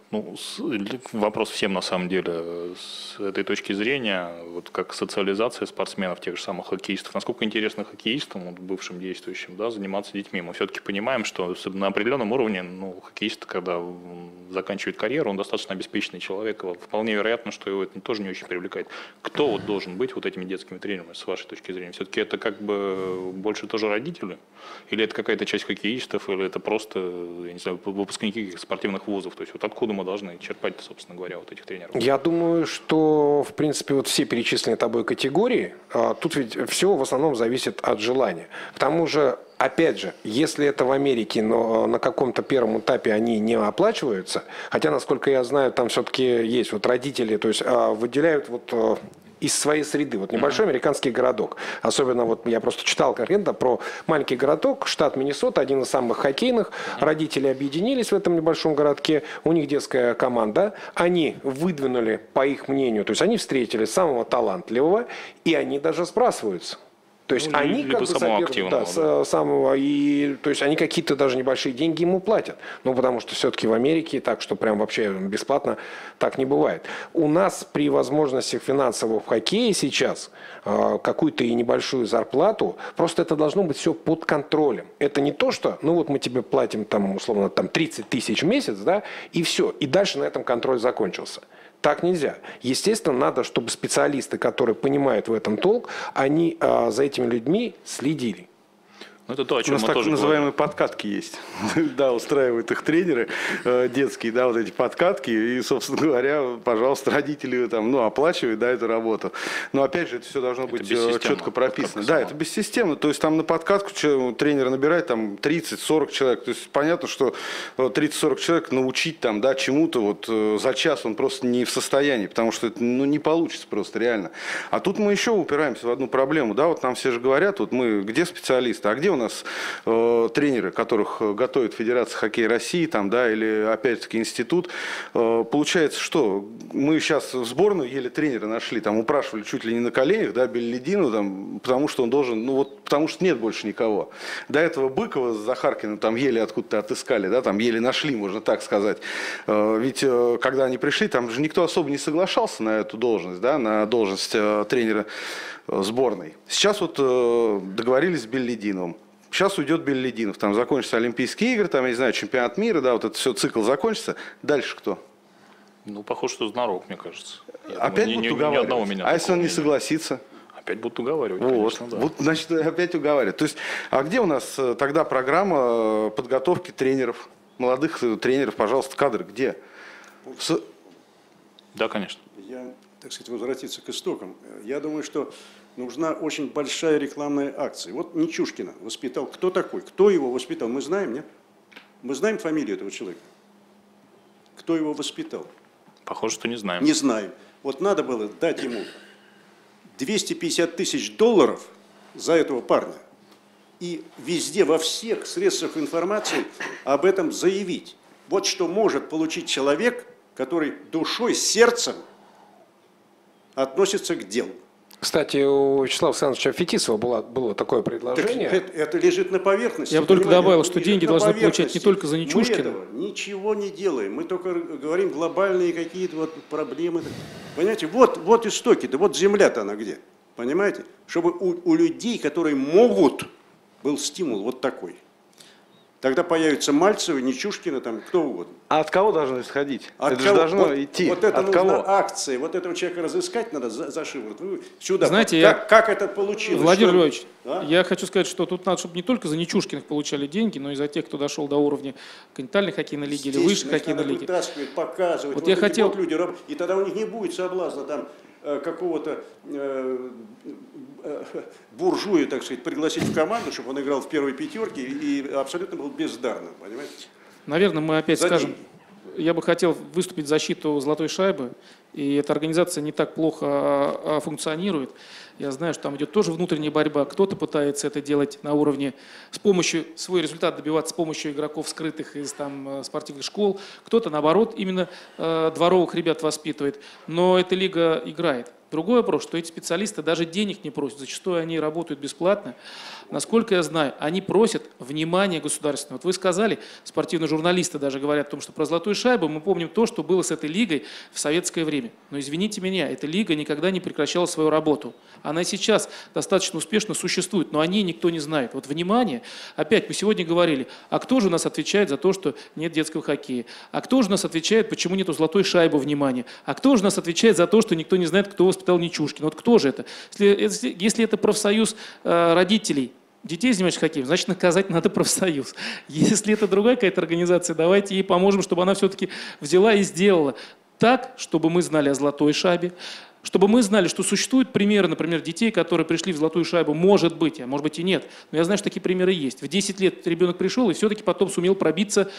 Ну, вопрос всем на самом деле. С этой точки зрения, вот как социализация спортсменов, тех же самых хоккеистов, насколько интересно хоккеистам, вот, бывшим действующим, да, заниматься детьми. Мы все-таки понимаем, что на определенном уровне, ну, хоккеист, когда заканчивает карьеру, он достаточно обеспеченный человек. Вполне вероятно, что его это тоже не очень привлекает. Кто вот должен быть вот этими детскими тренерами, с вашей точки зрения? Все-таки это как бы больше тоже родители? Или это какая-то часть хоккеистов, или это просто, я не знаю, выпускники спортивных вузов? То есть вот откуда мы должны черпать, собственно говоря, вот этих тренеров? Я думаю, что, в принципе, вот все перечисленные тобой категории, тут ведь все в основном зависит от желания. К тому же, опять же, если это в Америке, но на каком-то первом этапе они не оплачиваются, хотя, насколько я знаю, там все-таки есть вот родители, то есть выделяют вот из своей среды. Вот небольшой американский городок. Особенно вот я просто читал конкретно про маленький городок, штат Миннесота, один из самых хоккейных. Родители объединились в этом небольшом городке, у них детская команда. Они выдвинули, по их мнению, то есть они встретили самого талантливого, и они даже сбрасываются. То есть они как бы соперничают, да, самого, и, то есть они какие-то даже небольшие деньги ему платят. Ну, потому что все-таки в Америке так, что прям вообще бесплатно так не бывает. У нас при возможностях финансового в хоккее сейчас какую-то и небольшую зарплату, просто это должно быть все под контролем. Это не то, что, ну вот мы тебе платим там, условно, там 30 тысяч в месяц, да, и все. И дальше на этом контроль закончился. Так нельзя. Естественно, надо, чтобы специалисты, которые понимают в этом толк, они за этими людьми следили. Ну, это то, о чем у нас мы так тоже называемые говорим. подкатки есть. Да, устраивают их тренеры детские, да, вот эти подкатки. И, собственно говоря, пожалуйста, родители там, ну, оплачивают, да, эту работу. Но, опять же, это все должно быть четко прописано. Да, это бессистемно. То есть там на подкатку тренер набирает там 30-40 человек. То есть понятно, что 30-40 человек научить там, да, чему-то вот за час он просто не в состоянии, потому что это, ну, не получится просто реально. А тут мы еще упираемся в одну проблему. Да, вот нам все же говорят, вот мы где специалисты, а где у нас тренеры, которых готовит Федерация хоккея России, там, да, или опять-таки институт. Получается, что мы сейчас в сборную еле тренера нашли, там упрашивали чуть ли не на коленях, да, Беллидину, там, потому что он должен, ну вот, потому что нет больше никого. До этого Быкова с Захаркиным там еле откуда-то отыскали, да, там еле нашли, можно так сказать. Ведь когда они пришли, там же никто особо не соглашался на эту должность, да, на должность тренера сборной. Сейчас вот договорились с Беллидиновым. Сейчас уйдет Беллидинов, там закончатся Олимпийские игры, там, я не знаю, чемпионат мира, да, вот это все, цикл закончится. Дальше кто? Ну, похоже, что Знарок, мне кажется. Опять будут уговаривать. А если он не согласится? Опять будут уговаривать, вот, конечно, да. Вот, значит, опять уговаривать. То есть, а где у нас тогда программа подготовки тренеров, молодых тренеров, пожалуйста, кадры, где? Да, конечно. Я, так сказать, возвратиться к истокам. Я думаю, что нужна очень большая рекламная акция. Вот Нечушкина воспитал. Кто такой? Кто его воспитал? Мы знаем, нет? Мы знаем фамилию этого человека? Кто его воспитал? Похоже, что не знаем. Не знаем. Вот надо было дать ему 250 тысяч долларов за этого парня. И везде, во всех средствах информации об этом заявить. Вот что может получить человек, который душой, сердцем относится к делу. Кстати, у Вячеслава Александровича Фетисова было такое предложение. Это лежит на поверхности. Я бы только добавил, что деньги должны получать не только за Нечушкина. Мы этого ничего не делаем. Мы только говорим глобальные какие-то вот проблемы. Понимаете, вот истоки-то, вот земля-то она где. Понимаете? Чтобы у людей, которые могут, был стимул вот такой. Тогда появятся Мальцевы, Нечушкина, там кто угодно. А от кого должно исходить? От это кого? же должно вот, идти. Вот это от нужна кого? акция. Вот этого человека разыскать надо за шиворот. Вы сюда. Знаете, как это получилось? Владимир Львович, А? я хочу сказать, что тут надо, чтобы не только за Нечушкиных получали деньги, но и за тех, кто дошел до уровня континентальной хоккейной лиги или высшей хоккейной лиги. Вытаскивать, показывать. Вот я хотел... люди, и тогда у них не будет соблазна там какого-то буржуя, так сказать, пригласить в команду, чтобы он играл в первой пятерке и абсолютно был бездарным, понимаете? Наверное, мы опять За скажем, деньги. я бы хотел выступить в защиту «Золотой шайбы». И эта организация не так плохо функционирует. Я знаю, что там идет тоже внутренняя борьба. Кто-то пытается это делать на уровне, с помощью, свой результат добиваться с помощью игроков, скрытых из там, спортивных школ. Кто-то, наоборот, именно дворовых ребят воспитывает. Но эта лига играет. Другой вопрос, что эти специалисты даже денег не просят. Зачастую они работают бесплатно. Насколько я знаю, они просят внимания государственного. Вот вы сказали, спортивные журналисты даже говорят о том, что про «Золотую шайбу» мы помним то, что было с этой лигой в советское время. Но извините меня, эта лига никогда не прекращала свою работу. Она сейчас достаточно успешно существует, но о ней никто не знает. Вот внимание, опять мы сегодня говорили, а кто же у нас отвечает за то, что нет детского хоккея? А кто же у нас отвечает, почему нету «Золотой шайбы» внимания? А кто же у нас отвечает за то, что никто не знает, кто воспитал Нечушкина? Вот кто же это? Если это профсоюз родителей детей, занимающихся хоккеем, значит, наказать надо профсоюз. Если это другая какая-то организация, давайте ей поможем, чтобы она все-таки взяла и сделала так, чтобы мы знали о «Золотой шайбе», чтобы мы знали, что существуют примеры, например, детей, которые пришли в «Золотую шайбу», может быть, а может быть и нет, но я знаю, что такие примеры есть. В 10 лет ребенок пришел и все-таки потом сумел пробиться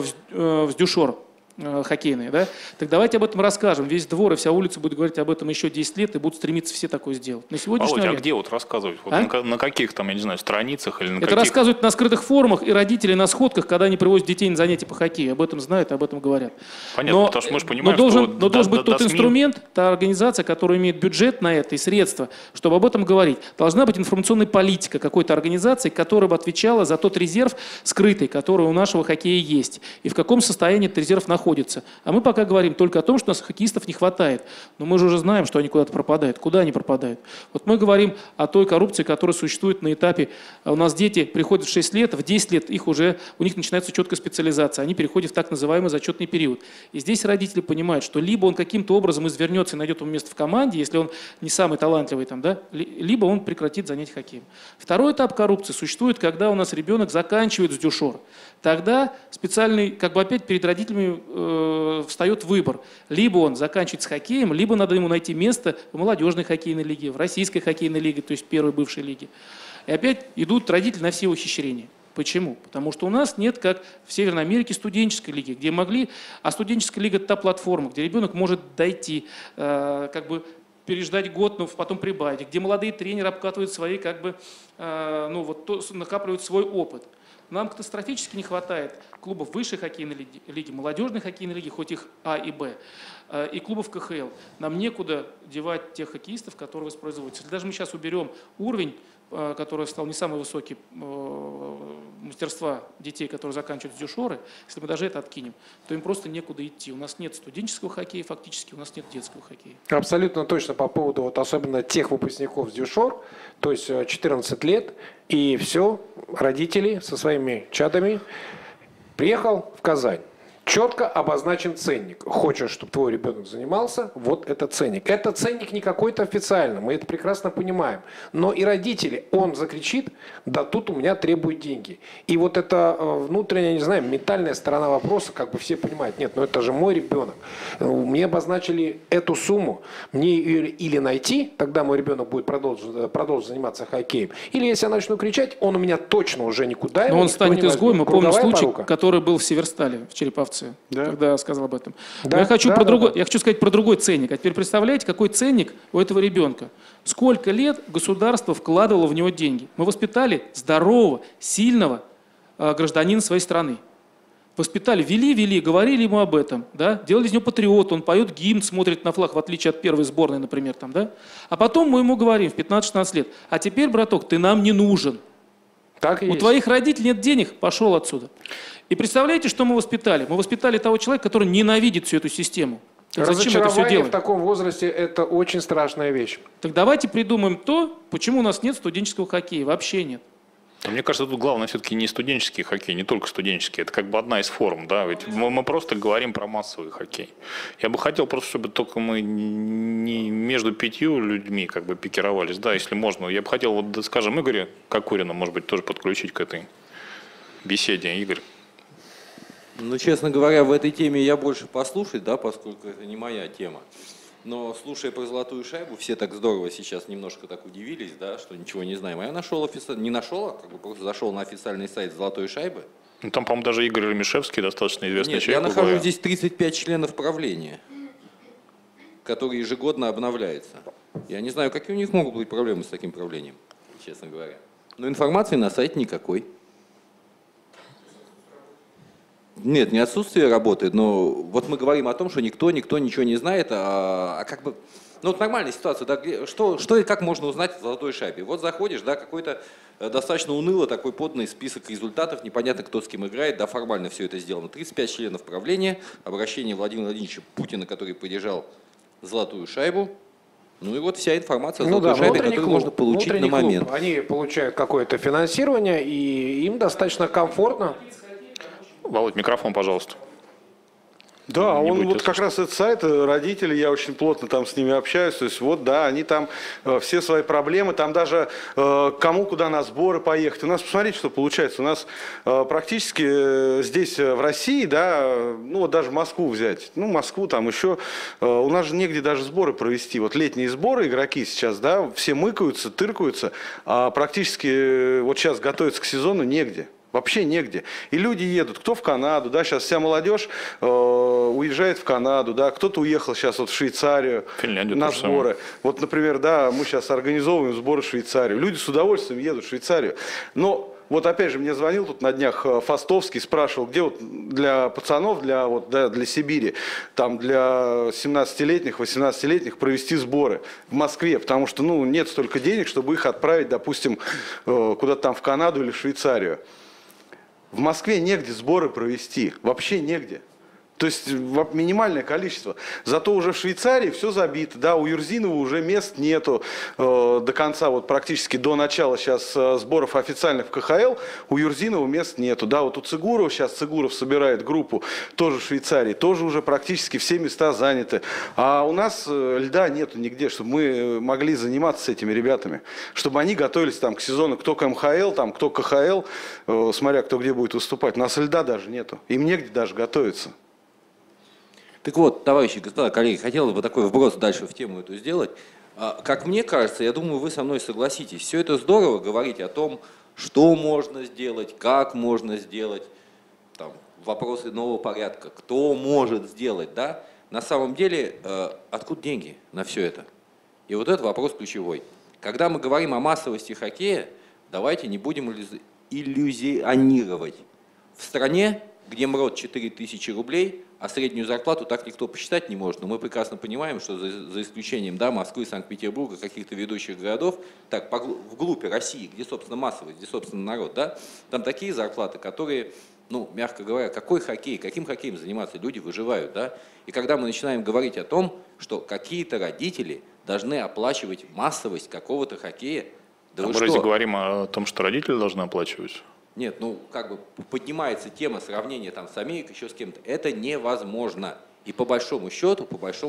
в Сдюшор хоккейные, да? Так давайте об этом расскажем. Весь двор и вся улица будет говорить об этом еще 10 лет и будут стремиться все такое сделать. На сегодняшний Володь, момент... а где вот рассказывать? Вот на каких там, я не знаю, страницах или на Это каких? рассказывают на скрытых форумах и родители на сходках, когда они привозят детей на занятия по хоккею. Об этом знают, об этом говорят. Понятно, потому что мы же понимаем, но должен быть тот инструмент, та организация, которая имеет бюджет на это и средства, чтобы об этом говорить. Должна быть информационная политика какой-то организации, которая бы отвечала за тот резерв скрытый, который у нашего хоккея есть, и в каком состоянии этот резерв находится. А мы пока говорим только о том, что у нас хоккеистов не хватает. Но мы же уже знаем, что они куда-то пропадают. Куда они пропадают? Вот мы говорим о той коррупции, которая существует на этапе. У нас дети приходят в 6 лет, в 10 лет у них начинается четкая специализация. Они переходят в так называемый зачетный период. И здесь родители понимают, что либо он каким-то образом извернется и найдет ему место в команде, если он не самый талантливый, там, да, либо он прекратит занятия хоккеем. Второй этап коррупции существует, когда у нас ребенок заканчивает Сдюшор. Тогда специальный, как бы опять перед родителями встает выбор. Либо он заканчивает с хоккеем, либо надо ему найти место в молодежной хоккейной лиге, в российской хоккейной лиге, то есть первой бывшей лиге. И опять идут родители на все ухищрения. Почему? Потому что у нас нет, как в Северной Америке, студенческой лиги, где могли, а студенческая лига – это та платформа, где ребенок может дойти, как бы переждать год, но потом прибавить, где молодые тренеры обкатывают свои, как бы, накапливают свой опыт. Нам катастрофически не хватает клубов высшей хоккейной лиги, молодежной хоккейной лиги, хоть их А и Б, и клубов КХЛ. Нам некуда девать тех хоккеистов, которые воспроизводятся. Если даже мы сейчас уберем уровень, который стал не самый высокий, мастерства детей, которые заканчивают Сдюшоры, если мы даже это откинем, то им просто некуда идти. У нас нет студенческого хоккея, фактически у нас нет детского хоккея. Абсолютно точно по поводу вот особенно тех выпускников Сдюшор, то есть 14 лет, и все, родители со своими чадами приехал в Казань. Четко обозначен ценник. Хочешь, чтобы твой ребенок занимался, вот это ценник. Это ценник не какой-то официальный, мы это прекрасно понимаем. Но и родители, он закричит, да тут у меня требуют деньги. И вот это внутренняя, не знаю, ментальная сторона вопроса, как бы все понимают, нет, ну это же мой ребенок. Мне обозначили эту сумму, мне ее или найти, тогда мой ребенок будет продолжить заниматься хоккеем, или если я начну кричать, он у меня точно уже никуда. Но он станет изгоем. Мы помним случай, порука, который был в Северстале, в Череповце. Да. Когда сказал об этом. Да, я хочу я хочу сказать про другой ценник. А теперь представляете, какой ценник у этого ребенка? Сколько лет государство вкладывало в него деньги? Мы воспитали здорового, сильного гражданина своей страны. Воспитали, вели, говорили ему об этом, да? Делали из него патриота, он поет гимн, смотрит на флаг, в отличие от первой сборной, например. Там, да? А потом мы ему говорим в 15-16 лет, а теперь, браток, ты нам не нужен. Так и У есть. твоих родителей нет денег, пошел отсюда. И представляете, что мы воспитали? Мы воспитали того человека, который ненавидит всю эту систему. Так зачем это все Разочарование делать? в таком возрасте – это очень страшная вещь. Так давайте придумаем то, почему у нас нет студенческого хоккея. Вообще нет. Мне кажется, тут главное все-таки не студенческий хоккей, не только студенческий. Это как бы одна из форм, да. Ведь мы просто говорим про массовый хоккей. Я бы хотел просто, чтобы только мы не между 5 людьми как бы пикировались, да, если можно. Я бы хотел, вот, скажем, Игоря Кокорина, может быть, тоже подключить к этой беседе. Игорь. Ну, честно говоря, в этой теме я больше послушать, да, поскольку это не моя тема. Но слушая про «Золотую шайбу», все так здорово сейчас немножко так удивились, да, что ничего не знаем. А я нашел не нашел, а как бы просто зашел на официальный сайт «Золотой шайбы». Ну, там, по-моему, даже Игорь Ремишевский, достаточно известный Нет, человек. я нахожу здесь 35 членов правления. который ежегодно обновляется. Я не знаю, какие у них могут быть проблемы с таким правлением, честно говоря. Но информации на сайте никакой. Нет, не отсутствие работы, но вот мы говорим о том, что никто ничего не знает, как бы... Ну, вот нормальная ситуация, да, что и как можно узнать в «Золотой шайбе». Вот заходишь, да, какой-то достаточно уныло такой поданный список результатов, непонятно, кто с кем играет, да, формально все это сделано. 35 членов правления, обращение Владимира Владимировича Путина, который поддержал «Золотую шайбу». Ну и вот вся информация о «Золотой шайбе», которую можно получить на момент. Они получают какое-то финансирование, и им достаточно комфортно. Володь, микрофон, пожалуйста. Да, Не он будете вот как раз этот сайт, родители, я очень плотно там с ними общаюсь, то есть вот, да, они там все свои проблемы, там даже кому куда на сборы поехать. У нас, посмотрите, что получается, у нас практически здесь в России, да, ну вот даже Москву взять, ну Москву там еще, у нас же негде даже сборы провести, вот летние сборы игроки сейчас, да, все мыкаются, тыркаются, а практически вот сейчас готовятся к сезону негде. Вообще негде. И люди едут, кто в Канаду, да, сейчас вся молодежь уезжает в Канаду, да, кто-то уехал сейчас вот в Швейцарию на сборы. Вот, например, да, мы сейчас организовываем сборы в Швейцарию. Люди с удовольствием едут в Швейцарию. Но вот опять же мне звонил тут на днях Фастовский, спрашивал, где вот для пацанов, для Сибири, там для 17-летних, 18-летних провести сборы в Москве, потому что, ну, нет столько денег, чтобы их отправить, допустим, куда-то там в Канаду или в Швейцарию. В Москве негде сборы провести, вообще негде. То есть минимальное количество. Зато уже в Швейцарии все забито. Да, у Юрзинова уже мест нету до конца, вот практически до начала сейчас сборов официальных в КХЛ. У Юрзинова мест нету. Да, вот у Цигурова, сейчас Цигуров собирает группу, тоже в Швейцарии, тоже уже практически все места заняты. А у нас льда нету нигде, чтобы мы могли заниматься с этими ребятами. Чтобы они готовились там к сезону, кто к МХЛ, там, кто к КХЛ, смотря кто где будет выступать. У нас льда даже нету. Им негде даже готовиться. Так вот, товарищи, господа, коллеги, хотел бы такой вброс дальше в тему эту сделать. Как мне кажется, я думаю, вы со мной согласитесь, все это здорово говорить о том, что можно сделать, как можно сделать, там, вопросы нового порядка, кто может сделать, да? На самом деле, откуда деньги на все это? И вот этот вопрос ключевой. Когда мы говорим о массовости хоккея, давайте не будем иллюзионировать. В стране, где МРОТ 4000 рублей, а среднюю зарплату так никто посчитать не может. Но мы прекрасно понимаем, что за исключением, да, Москвы, Санкт-Петербурга, каких-то ведущих городов, так, вглубь России, где, собственно, массовость, где, собственно, народ, да, там такие зарплаты, которые, ну, мягко говоря, какой хоккей, каким хоккеем заниматься люди выживают, да. И когда мы начинаем говорить о том, что какие-то родители должны оплачивать массовость какого-то хоккея, да мы вроде говорим о том, что родители должны оплачивать. Нет, ну как бы поднимается тема сравнения там с Америкой, еще с кем-то. Это невозможно. И по большому счету,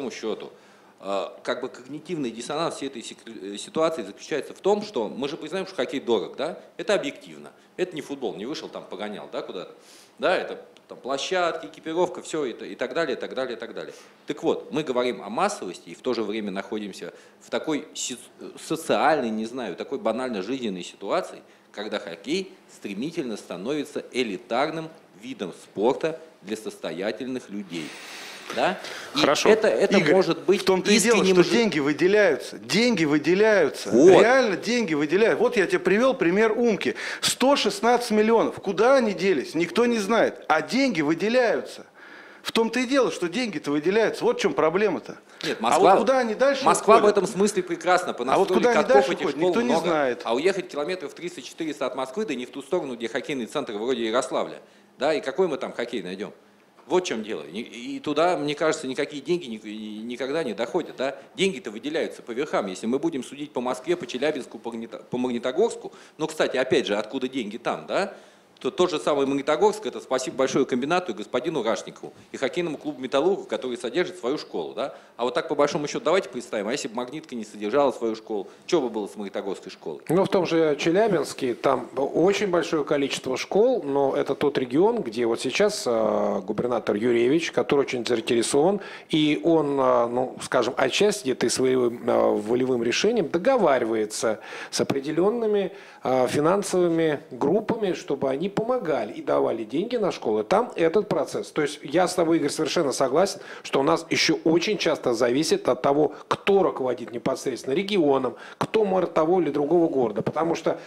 как бы когнитивный диссонанс всей этой ситуации заключается в том, что мы же признаем, что хоккей дорог, да? Это объективно. Это не футбол, не вышел там погонял, да, куда-то. Да, это там площадки, экипировка, все и так далее, и так далее, и так далее. Так вот, мы говорим о массовости и в то же время находимся в такой социальной, не знаю, такой банально жизненной ситуации, когда хоккей стремительно становится элитарным видом спорта для состоятельных людей. Да? Хорошо. Это Игорь, может быть в том-то и дело, что деньги выделяются. Деньги выделяются. Вот. Реально деньги выделяют. Вот я тебе привел пример Умки. 116 миллионов. Куда они делись? Никто не знает. А деньги выделяются. В том-то и дело, что деньги-то выделяются. Вот в чем проблема-то. Нет, Москва, а вот куда они дальше Москва уходят? в этом смысле прекрасна. А вот куда они дальше уходят, никто не знает. А уехать километров 300-400 от Москвы, да не в ту сторону, где хоккейный центр вроде Ярославля. Да, и какой мы там хоккей найдем? Вот в чем дело. И туда, мне кажется, никакие деньги никогда не доходят. Да? Деньги-то выделяются по верхам. Если мы будем судить по Москве, по Челябинску, по Магнитогорску, но, кстати, опять же, откуда деньги там, да? То тот же самый Магнитогорск, это спасибо большое комбинату и господину Рашникову, и хоккейному клубу «Металлург», который содержит свою школу. Да? А вот так, по большому счету, давайте представим, а если бы «Магнитка» не содержала свою школу, что бы было с Магнитогорской школой? Ну, в том же Челябинске там очень большое количество школ, но это тот регион, где вот сейчас губернатор Юрьевич, который очень заинтересован, и он, ну, скажем, отчасти где-то и своим волевым решением договаривается с определенными финансовыми группами, чтобы они они помогали и давали деньги на школы, там этот процесс. То есть я с тобой, Игорь, совершенно согласен, что у нас еще очень часто зависит от того, кто руководит непосредственно регионом, кто мэр того или другого города. Потому что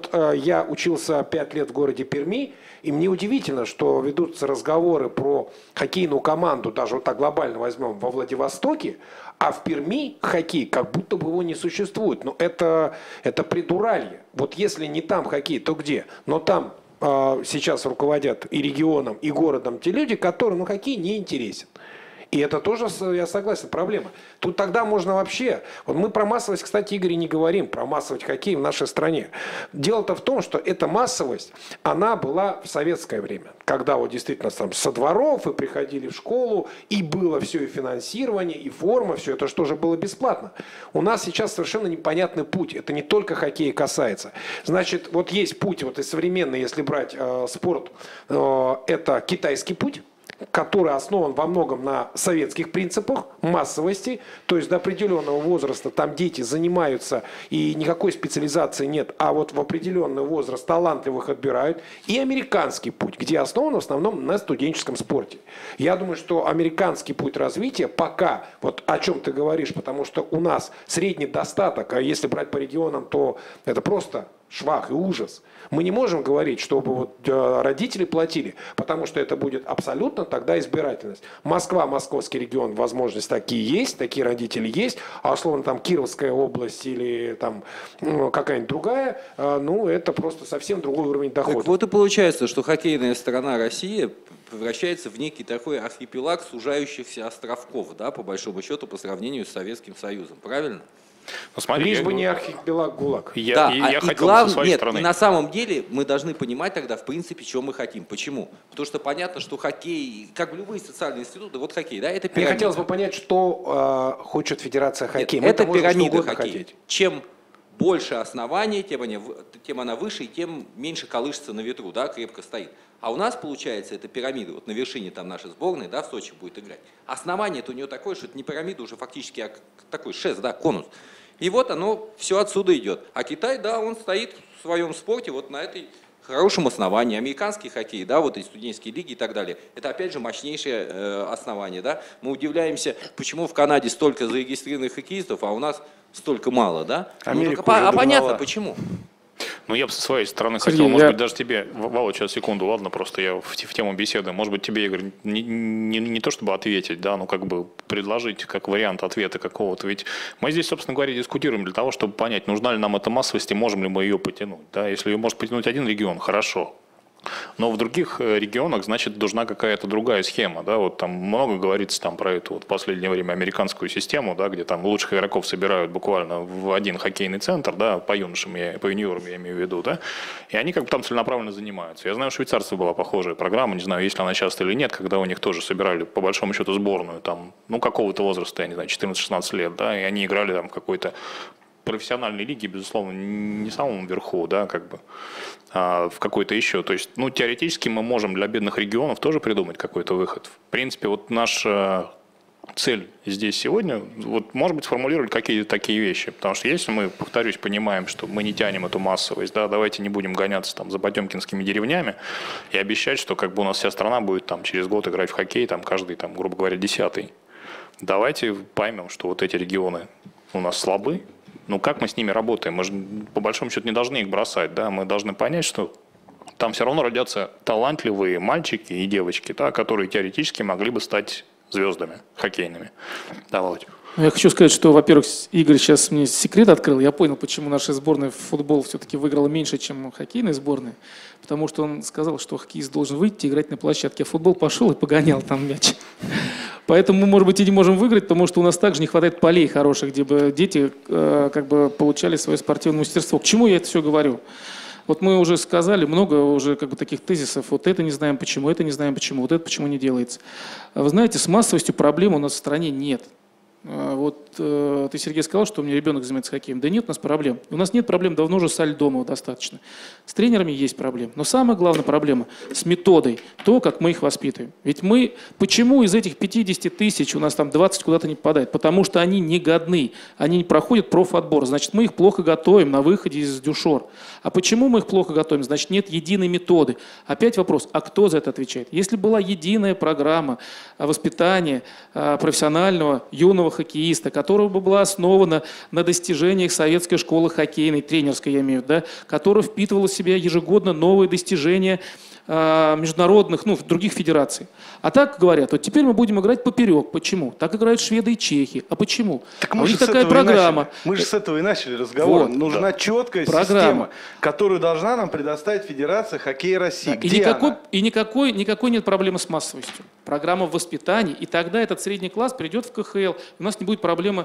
я учился 5 лет в городе Перми, и мне удивительно, что ведутся разговоры про хоккейную команду, даже вот так глобально возьмем, во Владивостоке, а в Перми хоккей как будто бы его не существует. Но это придуралье. Вот если не там хоккей, то где? Но там сейчас руководят и регионом, и городом те люди, которым хоккей не интересен. И это тоже, я согласен, проблема. Тут тогда можно вообще... Вот мы про массовость, кстати, Игорь, не говорим, про массовость хоккея в нашей стране. Дело-то в том, что эта массовость, она была в советское время. Когда вот действительно там со дворов и приходили в школу, и было все, и финансирование, и форма, все это что же было бесплатно. У нас сейчас совершенно непонятный путь. Это не только хоккея касается. Значит, вот есть путь, вот и современный, если брать спорт, это китайский путь, который основан во многом на советских принципах массовости, то есть до определенного возраста там дети занимаются и никакой специализации нет, а вот в определенный возраст талантливых отбирают, и американский путь, где основан в основном на студенческом спорте. Я думаю, что американский путь развития пока, вот о чем ты говоришь, потому что у нас средний достаток, а если брать по регионам, то это просто швах и ужас. Мы не можем говорить, чтобы вот родители платили, потому что это будет абсолютно тогда избирательность. Москва, московский регион, возможность такие есть, такие родители есть, а условно там Кировская область или там какая-нибудь другая, это просто совсем другой уровень дохода. Так вот и получается, что хоккейная страна Россия превращается в некий такой архипелаг сужающихся островков, да, по большому счету, по сравнению с Советским Союзом. Правильно? Лишь бы не архипелаг ГУЛАГ. Я хотел со своей стороны. И на самом деле мы должны понимать тогда, в принципе, чего мы хотим. Почему? Потому что понятно, что хоккей, как любые социальные институты, вот хоккей, да, это пирамида. Мне хотелось бы понять, что хочет Федерация хоккея. Это пирамида хоккея. Чем больше основания, тем она выше, и тем меньше колышется на ветру, да, крепко стоит. А у нас, получается, это пирамида, вот на вершине там наша сборная, да, в Сочи будет играть. Основание-то у нее такое, что это не пирамида уже фактически, а такой шест, да, конус. И вот оно все отсюда идет. А Китай, да, он стоит в своем спорте вот на этой хорошем основании. Американский хоккей, да, вот и студенческие лиги и так далее. Это опять же мощнейшее основание, да. Мы удивляемся, почему в Канаде столько зарегистрированных хоккеистов, а у нас столько мало, да. Понятно, почему. Ну, я бы со своей стороны хотел, может быть, даже тебе, Володь, сейчас секунду, ладно, просто я в тему беседы, может быть, тебе, Игорь, не то чтобы ответить, да, но как бы предложить как вариант ответа какого-то. Ведь мы здесь, собственно говоря, дискутируем для того, чтобы понять, нужна ли нам эта массовость и можем ли мы ее потянуть. Да? Если ее может потянуть один регион, хорошо. Но в других регионах, значит, нужна какая-то другая схема. Да? Вот там много говорится там, про эту вот в последнее время американскую систему, да, где там лучших игроков собирают буквально в один хоккейный центр, да, по юношам, по юниорам я имею в виду, да, и они как бы там целенаправленно занимаются. Я знаю, у швейцарцев была похожая программа, не знаю, есть ли она сейчас или нет, когда у них тоже собирали по большому счету сборную там, какого-то возраста, я не знаю, 14-16 лет, да, и они играли там в какой-то профессиональной лиге, безусловно, не самому верху, да, как бы, а в какой-то еще. То есть, теоретически мы можем для бедных регионов тоже придумать какой-то выход. В принципе, вот наша цель здесь сегодня, вот, может быть, сформулировать какие-то такие вещи. Потому что если мы, повторюсь, понимаем, что мы не тянем эту массовость, да, давайте не будем гоняться там за потемкинскими деревнями и обещать, что как бы у нас вся страна будет там через год играть в хоккей, там каждый, там, грубо говоря, 10-й. Давайте поймем, что вот эти регионы у нас слабы. Как мы с ними работаем? Мы же, по большому счету, не должны их бросать. Да? Мы должны понять, что там все равно родятся талантливые мальчики и девочки, да, которые теоретически могли бы стать звездами хоккейными. Да, Володь. Я хочу сказать, что, во-первых, Игорь сейчас мне секрет открыл. Я понял, почему наша сборная в футбол все-таки выиграла меньше, чем хоккейная сборная. Потому что он сказал, что хоккеист должен выйти и играть на площадке. А футбол пошел и погонял там мяч. Поэтому мы, может быть, и не можем выиграть, потому что у нас также не хватает полей хороших, где бы дети получали свое спортивное мастерство. К чему я это все говорю? Вот мы уже сказали много уже таких тезисов. Вот это не знаем почему, это не знаем почему, вот это почему не делается. Вы знаете, с массовостью проблем у нас в стране нет. Ты, Сергей, сказал, что у меня ребенок занимается хоккеем. Да нет у нас проблем. У нас нет проблем давно уже с Альдомова достаточно. С тренерами есть проблемы. Но самая главная проблема с методой, то, как мы их воспитываем. Ведь почему из этих 50 тысяч у нас там 20 куда-то не попадает? Потому что они не годны, они не проходят профотбор. Значит, мы их плохо готовим на выходе из дюшор. А почему мы их плохо готовим? Значит, нет единой методы. Опять вопрос, а кто за это отвечает? Если была единая программа воспитания профессионального юного хоккеиста, которая бы была основана на достижениях советской школы хоккейной, тренерской я имею в виду, да, которая впитывала в себя ежегодно новые достижения международных, других федераций. А так говорят, вот теперь мы будем играть поперек. Почему? Так играют шведы и чехи. А почему? Так у них такая программа. Мы же с этого и начали разговор. Вот, Нужна четкая система, которую должна нам предоставить Федерация хоккея России. И никакой нет проблемы с массовостью. Программа в воспитании, и тогда этот средний класс придет в КХЛ. У нас не будет проблемы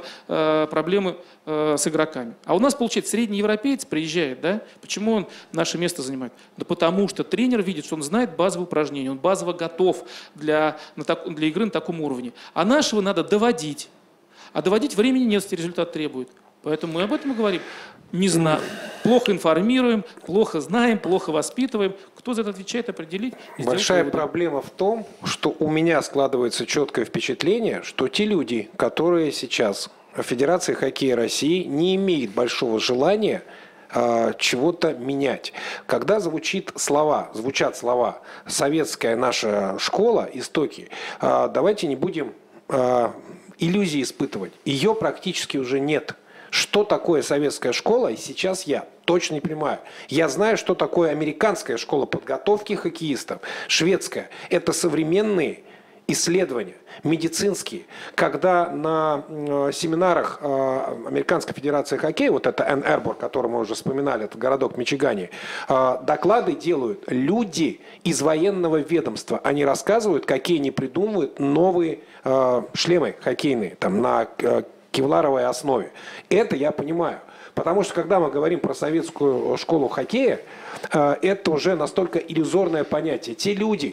с игроками. А у нас, получается, средний европеец приезжает, да? Почему он наше место занимает? Да потому что тренер видит, что он знает базовые упражнения, он базово готов для игры на таком уровне. А нашего надо доводить. А доводить времени нет, если результат требует. Поэтому мы об этом и говорим. Не знаем, плохо информируем, плохо знаем, плохо воспитываем. Кто за это отвечает, определить. Большая проблема в том, что у меня складывается четкое впечатление, что те люди, которые сейчас в Федерации хоккея России, не имеют большого желания чего-то менять. Когда звучат слова «советская наша школа», «истоки», давайте не будем иллюзии испытывать. Ее практически уже нет. Что такое советская школа, и сейчас я точно не понимаю. Я знаю, что такое американская школа подготовки хоккеистов, шведская. Это современные исследования, медицинские. Когда на семинарах Американской Федерации хоккея, вот это Энн Арбор, который мы уже вспоминали, это городок в Мичигане, доклады делают люди из военного ведомства. Они рассказывают, какие они придумывают новые шлемы хоккейные там, на кевларовой основе. Это я понимаю. Потому что, когда мы говорим про советскую школу хоккея, это уже настолько иллюзорное понятие. Те люди,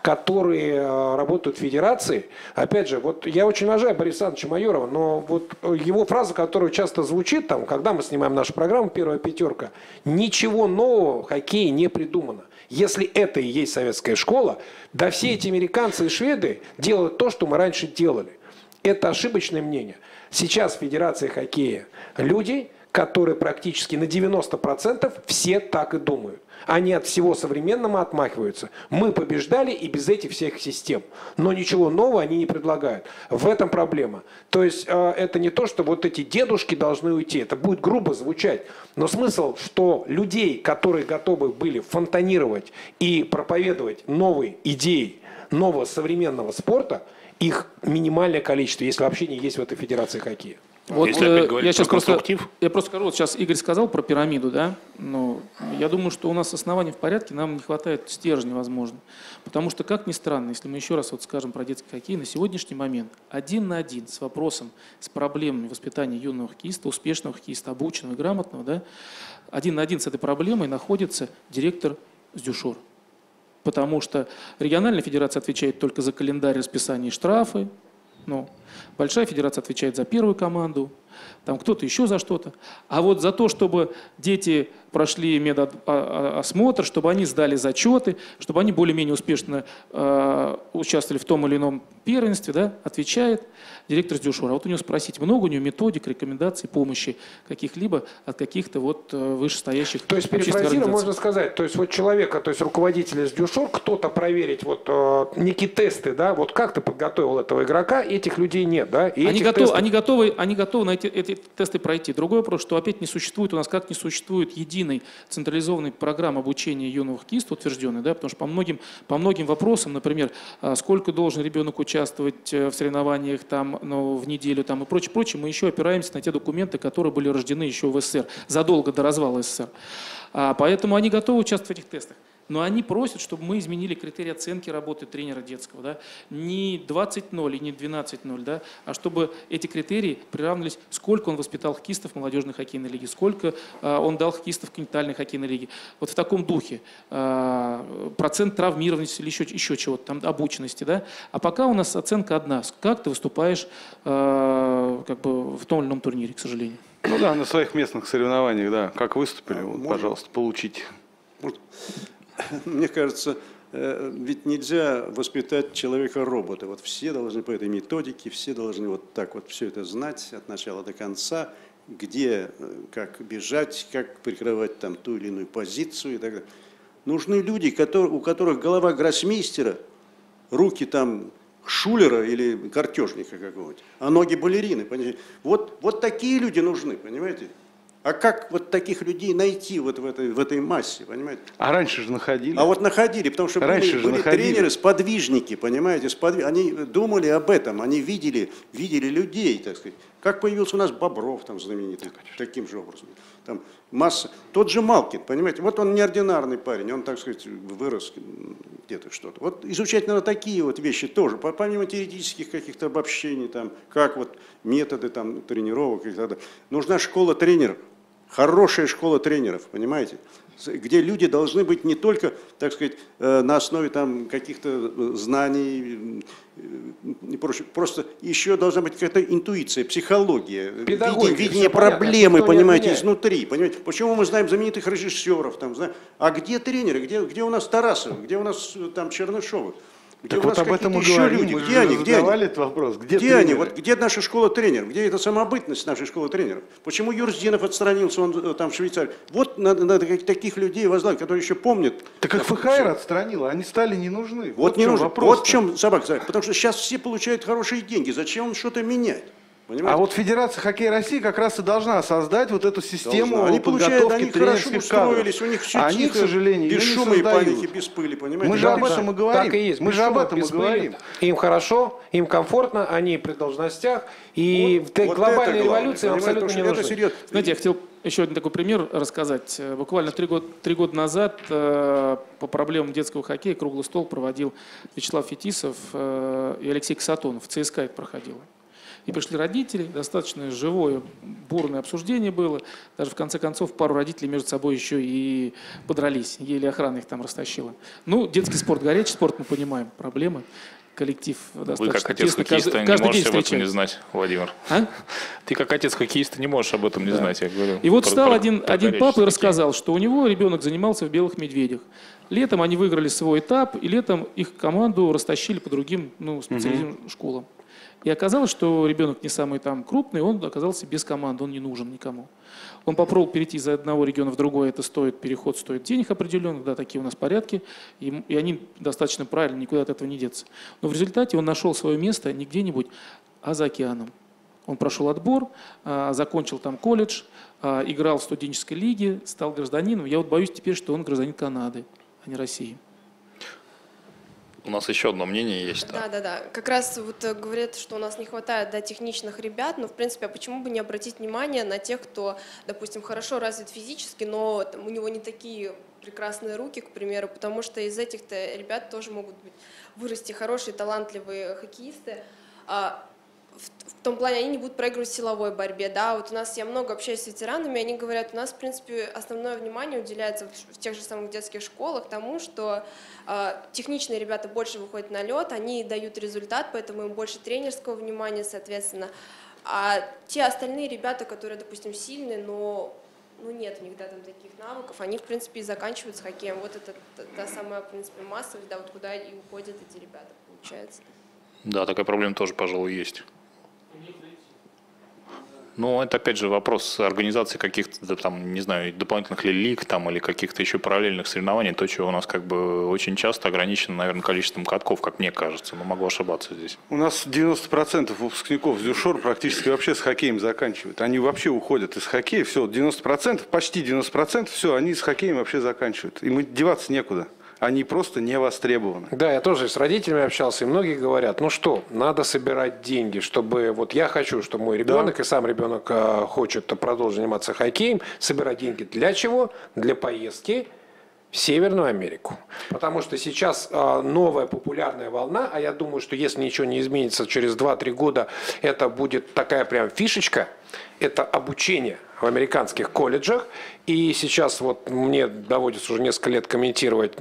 которые работают в федерации, опять же, вот я очень уважаю Бориса Александровича Майорова, но вот его фраза, которая часто звучит, там, когда мы снимаем нашу программу «Первая пятерка», ничего нового в хоккее не придумано. Если это и есть советская школа, да все эти американцы и шведы делают то, что мы раньше делали. Это ошибочное мнение. Сейчас в Федерации хоккея люди, которые практически на 90% все так и думают. Они от всего современного отмахиваются. Мы побеждали и без этих всех систем. Но ничего нового они не предлагают. В этом проблема. То есть это не то, что вот эти дедушки должны уйти. Это будет грубо звучать. Но смысл, что людей, которые готовы были фонтанировать и проповедовать новые идеи нового современного спорта, их минимальное количество, если вообще не есть в этой Федерации хоккея. Вот, я сейчас просто скажу, вот сейчас Игорь сказал про пирамиду, да, но я думаю, что у нас основания в порядке, нам не хватает стержня, возможно. Потому что, как ни странно, если мы еще раз вот скажем про детский хоккей, на сегодняшний момент 1 на 1 с вопросом, с проблемами воспитания юного хоккеиста, успешного хоккеиста, обученного и грамотного, да, 1 на 1 с этой проблемой находится директор с дюшор. Потому что региональная федерация отвечает только за календарь расписания и штрафы, большая федерация отвечает за первую команду, там кто-то еще за что-то. А вот за то, чтобы дети прошли медосмотр, чтобы они сдали зачеты, чтобы они более-менее успешно участвовали в том или ином первенстве, да, отвечает директор с дюшора. А вот у него спросить, много у него методик, рекомендаций, помощи каких-либо от каких-то вот вышестоящих. То есть, перефразируя, можно сказать, то есть вот человека, то есть руководителя с дюшор, кто-то проверить вот некие тесты, да, вот как ты подготовил этого игрока, этих людей нет, да? И они готовы на эти тесты пройти. Другой вопрос, что опять не существует у нас, как не существует единой централизованной программы обучения юного хоккеиста утвержденной, да, потому что по многим вопросам, например, сколько должен ребенок участвовать в соревнованиях там, в неделю там, и прочее, мы еще опираемся на те документы, которые были рождены еще в СССР, задолго до развала СССР. Поэтому они готовы участвовать в этих тестах. Но они просят, чтобы мы изменили критерии оценки работы тренера детского. Да? Не 20-0 и не 12-0, да? А чтобы эти критерии приравнивались, сколько он воспитал хоккеистов в молодежной хоккейной лиге, сколько он дал хоккеистов в континентальной хоккейной лиге. Вот в таком духе. Процент травмированности или еще чего-то, там, обученности. Да? А пока у нас оценка одна. Как ты выступаешь как бы в том или ином турнире, к сожалению. Ну да, на своих местных соревнованиях, да, как выступили, вот, пожалуйста, получите. Мне кажется, ведь нельзя воспитать человека-робота. Вот все должны по этой методике, все должны вот так вот все это знать от начала до конца, где, как бежать, как прикрывать там ту или иную позицию и так далее. Нужны люди, у которых голова гроссмейстера, руки там шулера или картежника какого-нибудь, а ноги балерины. Понимаете? Вот такие люди нужны, понимаете? А как вот таких людей найти вот в этой массе, понимаете? А раньше же находили. А вот находили, потому что были тренеры, сподвижники, понимаете? Они думали об этом, они видели людей, так сказать. Как появился у нас Бобров, там знаменитый, таким же образом. Там масса. Тот же Малкин, понимаете? Вот он неординарный парень, он, так сказать, вырос где-то что-то. Вот изучать надо такие вот вещи тоже, помимо теоретических каких-то обобщений, там, как вот методы там, тренировок и так далее. Нужна школа тренеров. Хорошая школа тренеров, понимаете, где люди должны быть не только, так сказать, на основе там каких-то знаний и прочее, просто еще должна быть какая-то интуиция, психология, видение проблемы, понимаете, изнутри, понимаете. Почему мы знаем знаменитых режиссеров, там, а где тренеры, где у нас Тарасов, где у нас там Чернышовы? Где так вот об этом мы говорим, люди? Мы где они? Этот вопрос. Где они? Вот где наша школа тренеров? Где эта самобытность нашей школы тренеров? Почему Юрздинов отстранился, он там в Швейцарии? Вот надо таких людей возглавить, которые еще помнят. Так как ФХР отстранила, они стали не нужны. Вот не нужны. Вот в чем собака. Потому что сейчас все получают хорошие деньги. Зачем что-то менять? Понимаете? А вот Федерация хоккея России как раз и должна создать вот эту систему они подготовки тренерских кадров. У них все они, тихо, к сожалению, без шума и паники, без пыли, понимаете? Мы же об этом и говорим. Так и есть. Мы же об этом и говорим. Им хорошо, им комфортно, они при должностях, и вот глобальная революция им абсолютно не нужна. Знаете, я хотел еще один такой пример рассказать. Буквально 3 года назад по проблемам детского хоккея круглый стол проводил Вячеслав Фетисов и Алексей Касатонов. В ЦСКА это проходило. И пришли родители, достаточно живое, бурное обсуждение было. Даже в конце концов пару родителей между собой еще и подрались. Еле охрана их там растащила. Ну, детский спорт, горячий спорт, мы понимаем, проблемы. Коллектив достаточно. Вы как отец хоккеиста не можете об этом не знать, Владимир. А? Ты как отец хоккеиста не можешь об этом не знать, я говорю. И вот встал один папа и рассказал, что у него ребенок занимался в «Белых медведях». Летом они выиграли свой этап, и летом их команду растащили по другим специализированным школам. И оказалось, что ребенок не самый там крупный, он оказался без команды, он не нужен никому. Он попробовал перейти из одного региона в другой, переход стоит денег определенных, да, такие у нас порядки, и они достаточно правильно, никуда от этого не деться. Но в результате он нашел свое место не где-нибудь, а за океаном. Он прошел отбор, закончил там колледж, играл в студенческой лиге, стал гражданином. Я вот боюсь теперь, что он гражданин Канады, а не России. У нас еще одно мнение есть. Да. Как раз вот говорят, что у нас не хватает техничных ребят, но в принципе, а почему бы не обратить внимание на тех, кто, допустим, хорошо развит физически, но у него не такие прекрасные руки, к примеру, потому что из этих-то ребят тоже могут вырасти хорошие, талантливые хоккеисты. В том плане, они не будут проигрывать в силовой борьбе, да, вот у нас, я много общаюсь с ветеранами, они говорят, у нас, в принципе, основное внимание уделяется в тех же самых детских школах тому, что техничные ребята больше выходят на лед, они дают результат, поэтому им больше тренерского внимания, соответственно, а те остальные ребята, которые, допустим, сильные, но нет у них, да, там таких навыков, они, в принципе, и заканчивают с хоккеем, вот это та самая, в принципе, массовость, да, вот куда и уходят эти ребята, получается. Да, такая проблема тоже, пожалуй, есть. Ну, это опять же вопрос организации каких-то там, не знаю, дополнительных лиг там, или каких-то еще параллельных соревнований, то, чего у нас как бы очень часто ограничено, наверное, количеством катков, как мне кажется, но могу ошибаться здесь. У нас 90% выпускников ЗЮШОР практически вообще с хоккеем заканчивают. Они вообще уходят из хоккея, все, 90%, почти 90%, все, они с хоккеем вообще заканчивают. Им деваться некуда. Они просто не востребованы. Да, я тоже с родителями общался, и многие говорят, ну что, надо собирать деньги, чтобы, вот я хочу, чтобы мой ребенок, и сам ребенок хочет продолжить заниматься хоккеем, собирать деньги для чего? Для поездки в Северную Америку. Потому что сейчас новая популярная волна, а я думаю, что если ничего не изменится, через 2-3 года это будет такая прям фишечка, это обучение в американских колледжах. И сейчас вот мне доводится уже несколько лет комментировать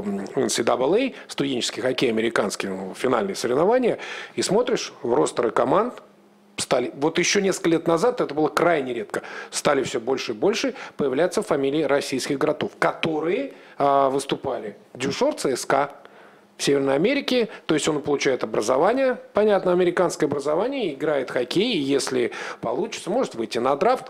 NCAA, студенческий хоккей американский, финальные соревнования, и смотришь в ростеры команд, стали, вот еще несколько лет назад это было крайне редко, стали все больше и больше появляться фамилии российских игроков, которые выступали Дюшор, ЦСКА в Северной Америке, то есть он получает образование, понятно, американское образование, играет в хоккей, и если получится, может выйти на драфт,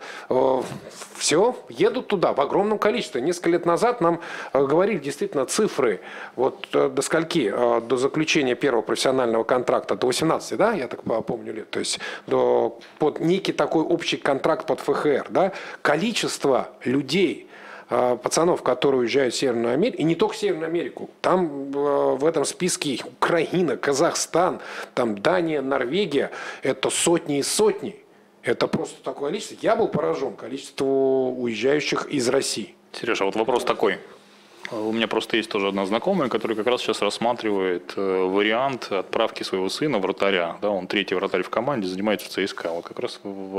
все, едут туда в огромном количестве. Несколько лет назад нам говорили действительно цифры, вот до скольки, до заключения первого профессионального контракта, до 18, да, я так помню лет, то есть под некий такой общий контракт под ФХР, да, количество людей, пацанов, которые уезжают в Северную Америку, и не только в Северную Америку, там в этом списке Украина, Казахстан, там Дания, Норвегия, это сотни и сотни. Это просто такое количество. Я был поражен количеством уезжающих из России. Сережа, вот вопрос такой. У меня просто есть тоже одна знакомая, которая как раз сейчас рассматривает вариант отправки своего сына вратаря. Да, он 3-й вратарь в команде, занимается в ЦСКА. Вот как раз в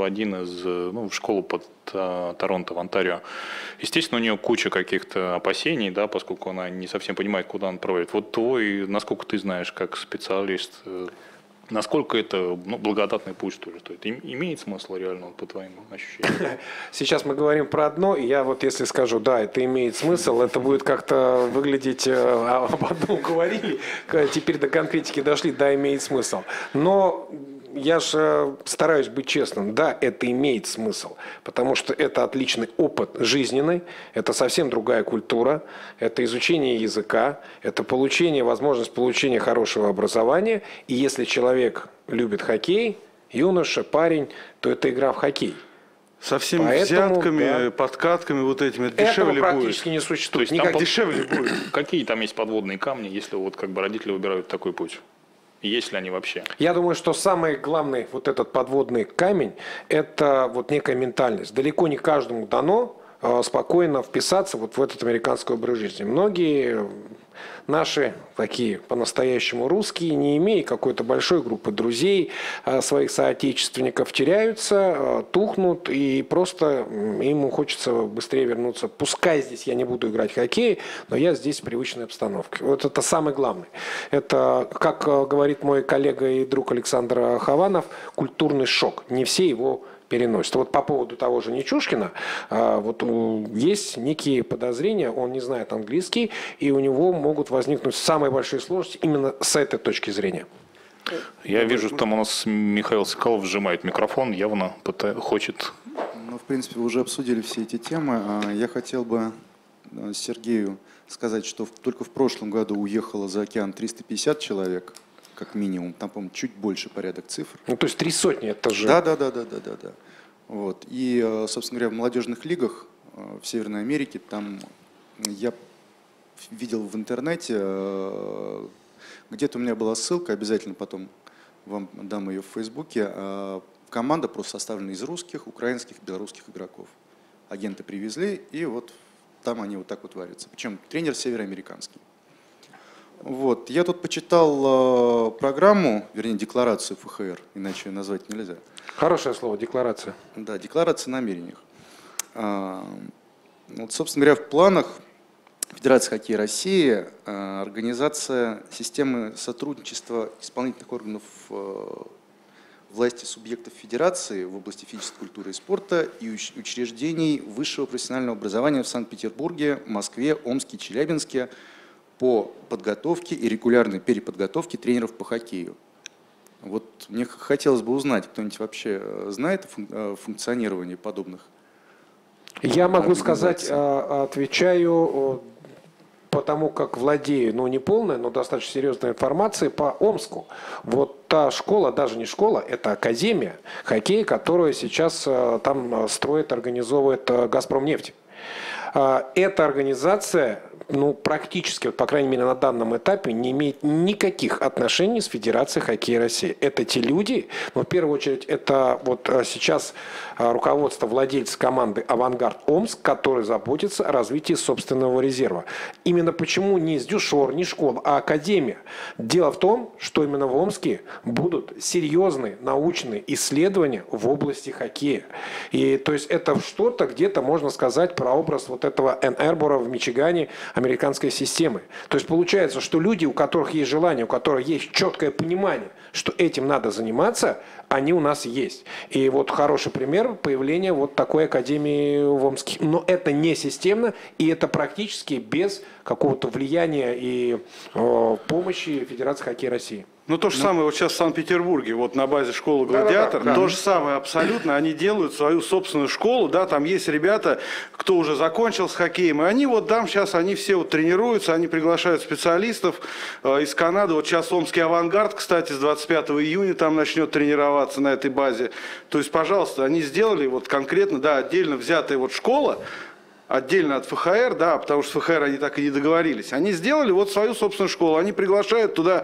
в школу под Торонто, в Онтарио. Естественно, у нее куча каких-то опасений, да, поскольку она не совсем понимает, куда он проводит. Вот насколько ты знаешь, как специалист, насколько это благодатный путь, что ли? Это имеет смысл реально, по твоим ощущениям? Сейчас мы говорим про одно, и я вот если скажу, да, это имеет смысл, это будет как-то выглядеть, об одном говорили, теперь до конкретики дошли, да, имеет смысл. Но я же стараюсь быть честным, да, это имеет смысл, потому что это отличный опыт жизненный, это совсем другая культура, это изучение языка, это возможность получения хорошего образования, и если человек любит хоккей, юноша, парень, то это игра в хоккей. Со всеми взятками, да, подкатками вот этими, это дешевле будет. Практически не существует. Никак дешевле будет. Какие там есть подводные камни, если вот как бы родители выбирают такой путь? Есть ли они вообще? Я думаю, что самый главный вот этот подводный камень – это вот некая ментальность. Далеко не каждому дано спокойно вписаться вот в этот американский образ жизни. Многие наши такие по-настоящему русские, не имея какой-то большой группы друзей, своих соотечественников, теряются, тухнут, и просто ему хочется быстрее вернуться. Пускай здесь я не буду играть в хоккей, но я здесь в привычной обстановке. Вот это самое главное. Это, как говорит мой коллега и друг Александр Хованов, культурный шок. Не все его переносит. Вот по поводу того же Нечушкина, вот есть некие подозрения, он не знает английский, и у него могут возникнуть самые большие сложности именно с этой точки зрения. Я вижу, что там у нас Михаил Соколов сжимает микрофон, явно хочет. Ну, в принципе, вы уже обсудили все эти темы. Я хотел бы Сергею сказать, что только в прошлом году уехало за океан 350 человек, как минимум, там, по-моему, чуть больше порядок цифр. Ну, то есть 3 сотни, это же... Да. Вот. И, собственно говоря, в молодежных лигах в Северной Америке, там я видел в интернете, где-то у меня была ссылка, обязательно потом вам дам ее в Фейсбуке, команда просто составлена из русских, украинских, белорусских игроков. Агенты привезли, и вот там они вот так вот варятся. Причем тренер североамериканский. Вот. Я тут почитал программу, вернее, декларацию ФХР, иначе назвать нельзя. Хорошее слово, декларация. Да, декларация о намерениях. Вот, собственно говоря, в планах Федерации хоккея России организация системы сотрудничества исполнительных органов власти субъектов Федерации в области физической культуры и спорта и учреждений высшего профессионального образования в Санкт-Петербурге, Москве, Омске, Челябинске по подготовке и регулярной переподготовке тренеров по хоккею. Вот мне хотелось бы узнать, кто-нибудь вообще знает о функционировании подобных? Я могу сказать, отвечаю потому, как владею, ну не полной, но достаточно серьезной информацией по Омску. Вот та школа, даже не школа, это академия хоккея, которую сейчас там строит, организовывает «Газпромнефть». Эта организация ну, практически, вот, по крайней мере, на данном этапе не имеет никаких отношений с Федерацией хоккея России. Это те люди, ну, в первую очередь, это вот сейчас руководство, владельцы команды «Авангард Омск», который заботится о развитии собственного резерва. Именно почему не из Дюшор, не школа, а академия. Дело в том, что именно в Омске будут серьезные научные исследования в области хоккея. И то есть это что-то где-то можно сказать про образ вот этого Энн Эрбора в Мичигане американской системы. То есть получается, что люди, у которых есть желание, у которых есть четкое понимание, что этим надо заниматься, они у нас есть. И вот хороший пример появления вот такой академии в Омске. Но это не системно, и это практически без какого-то влияния и помощи Федерации хоккея России. Ну, то же самое вот сейчас в Санкт-Петербурге, вот на базе школы «Гладиатор», да. то же самое абсолютно, они делают свою собственную школу, да, там есть ребята, кто уже закончил с хоккеем, и они вот там сейчас, они все вот тренируются, они приглашают специалистов из Канады, вот сейчас Омский «Авангард», кстати, с 25 июня там начнет тренироваться на этой базе, то есть, пожалуйста, они сделали вот конкретно, да, отдельно взятая вот школа, отдельно от ФХР, да, потому что с ФХР они так и не договорились. Они сделали вот свою собственную школу. Они приглашают туда,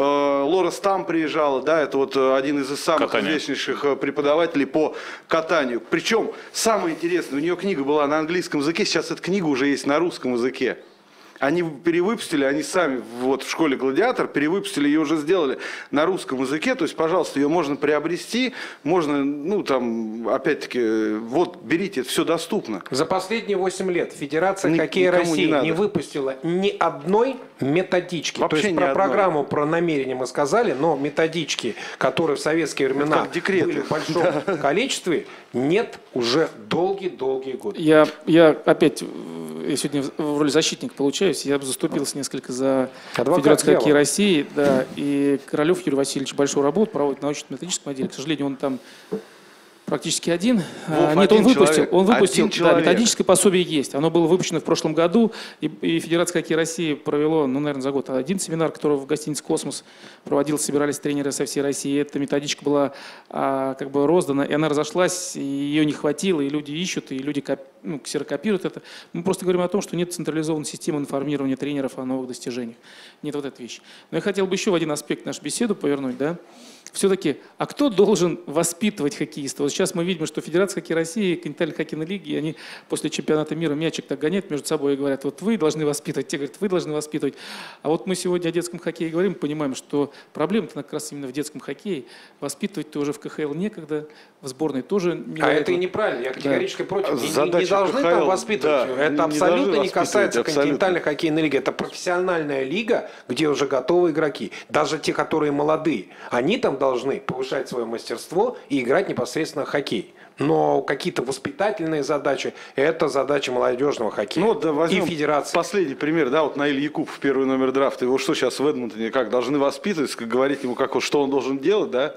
Лора Стам приезжала, да, это вот один из самых известнейших преподавателей по катанию. Причем, самое интересное, у нее книга была на английском языке, сейчас эта книга уже есть на русском языке. Они перевыпустили, они сами вот в школе «Гладиатор» перевыпустили, ее уже сделали на русском языке. То есть, пожалуйста, ее можно приобрести, можно, ну, там, опять-таки, вот, берите, это все доступно. За последние 8 лет Федерация хоккея России не выпустила ни одной методички. Вообще. То есть про программу, про намерение мы сказали, но методички, которые в советские времена были в большом количестве, нет уже долгие-долгие годы. Я опять, я сегодня в роли защитника получаюсь, я заступился несколько за Федерацию хоккея России, да, и Королев Юрий Васильевич большую работу проводит в научно-методическом отделе. К сожалению, он там практически один. Нет, он выпустил, да, методическое пособие есть. Оно было выпущено в прошлом году, и Федерация хоккея России провело, ну, наверное, за год один семинар, который в гостинице «Космос» проводился, собирались тренеры со всей России. Эта методичка была как бы роздана, и она разошлась, и ее не хватило, и люди ищут, и люди ксерокопируют это. Мы просто говорим о том, что нет централизованной системы информирования тренеров о новых достижениях. Нет вот этой вещи. Но я хотел бы еще в один аспект нашу беседу повернуть, да. Все-таки, а кто должен воспитывать хоккеистов? Вот сейчас мы видим, что Федерация хоккея России, континентальной хоккейной лиги, они после чемпионата мира мячик так гоняют между собой и говорят, вот вы должны воспитывать, те говорят, вы должны воспитывать. А вот мы сегодня о детском хоккее говорим, понимаем, что проблема-то как раз именно в детском хоккее. Воспитывать-то уже в КХЛ некогда, в сборной тоже не это и неправильно, я категорически против. Не должны там воспитывать. Да, это абсолютно не касается континентальной хоккейной лиги. Это профессиональная лига, где уже готовы игроки. Даже те, которые молодые, они там должны повышать свое мастерство и играть непосредственно в хоккей. Но какие-то воспитательные задачи – это задача молодежного хоккея. Ну, да, и федерации. Последний пример, да, вот Наиль Якупов, первый номер драфта. Его что сейчас в Эдмонтоне, как, должны воспитывать, говорить ему, что он должен делать, да?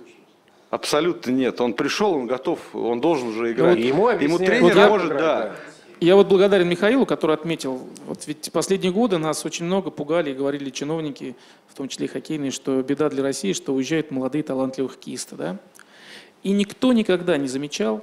Абсолютно нет. Он пришел, он готов, он должен уже играть. Ему тренер может, да. Я вот благодарен Михаилу, который отметил, вот ведь последние годы нас очень много пугали и говорили чиновники, в том числе и хоккейные, что беда для России, что уезжают молодые талантливые хоккеисты, да? И никто никогда не замечал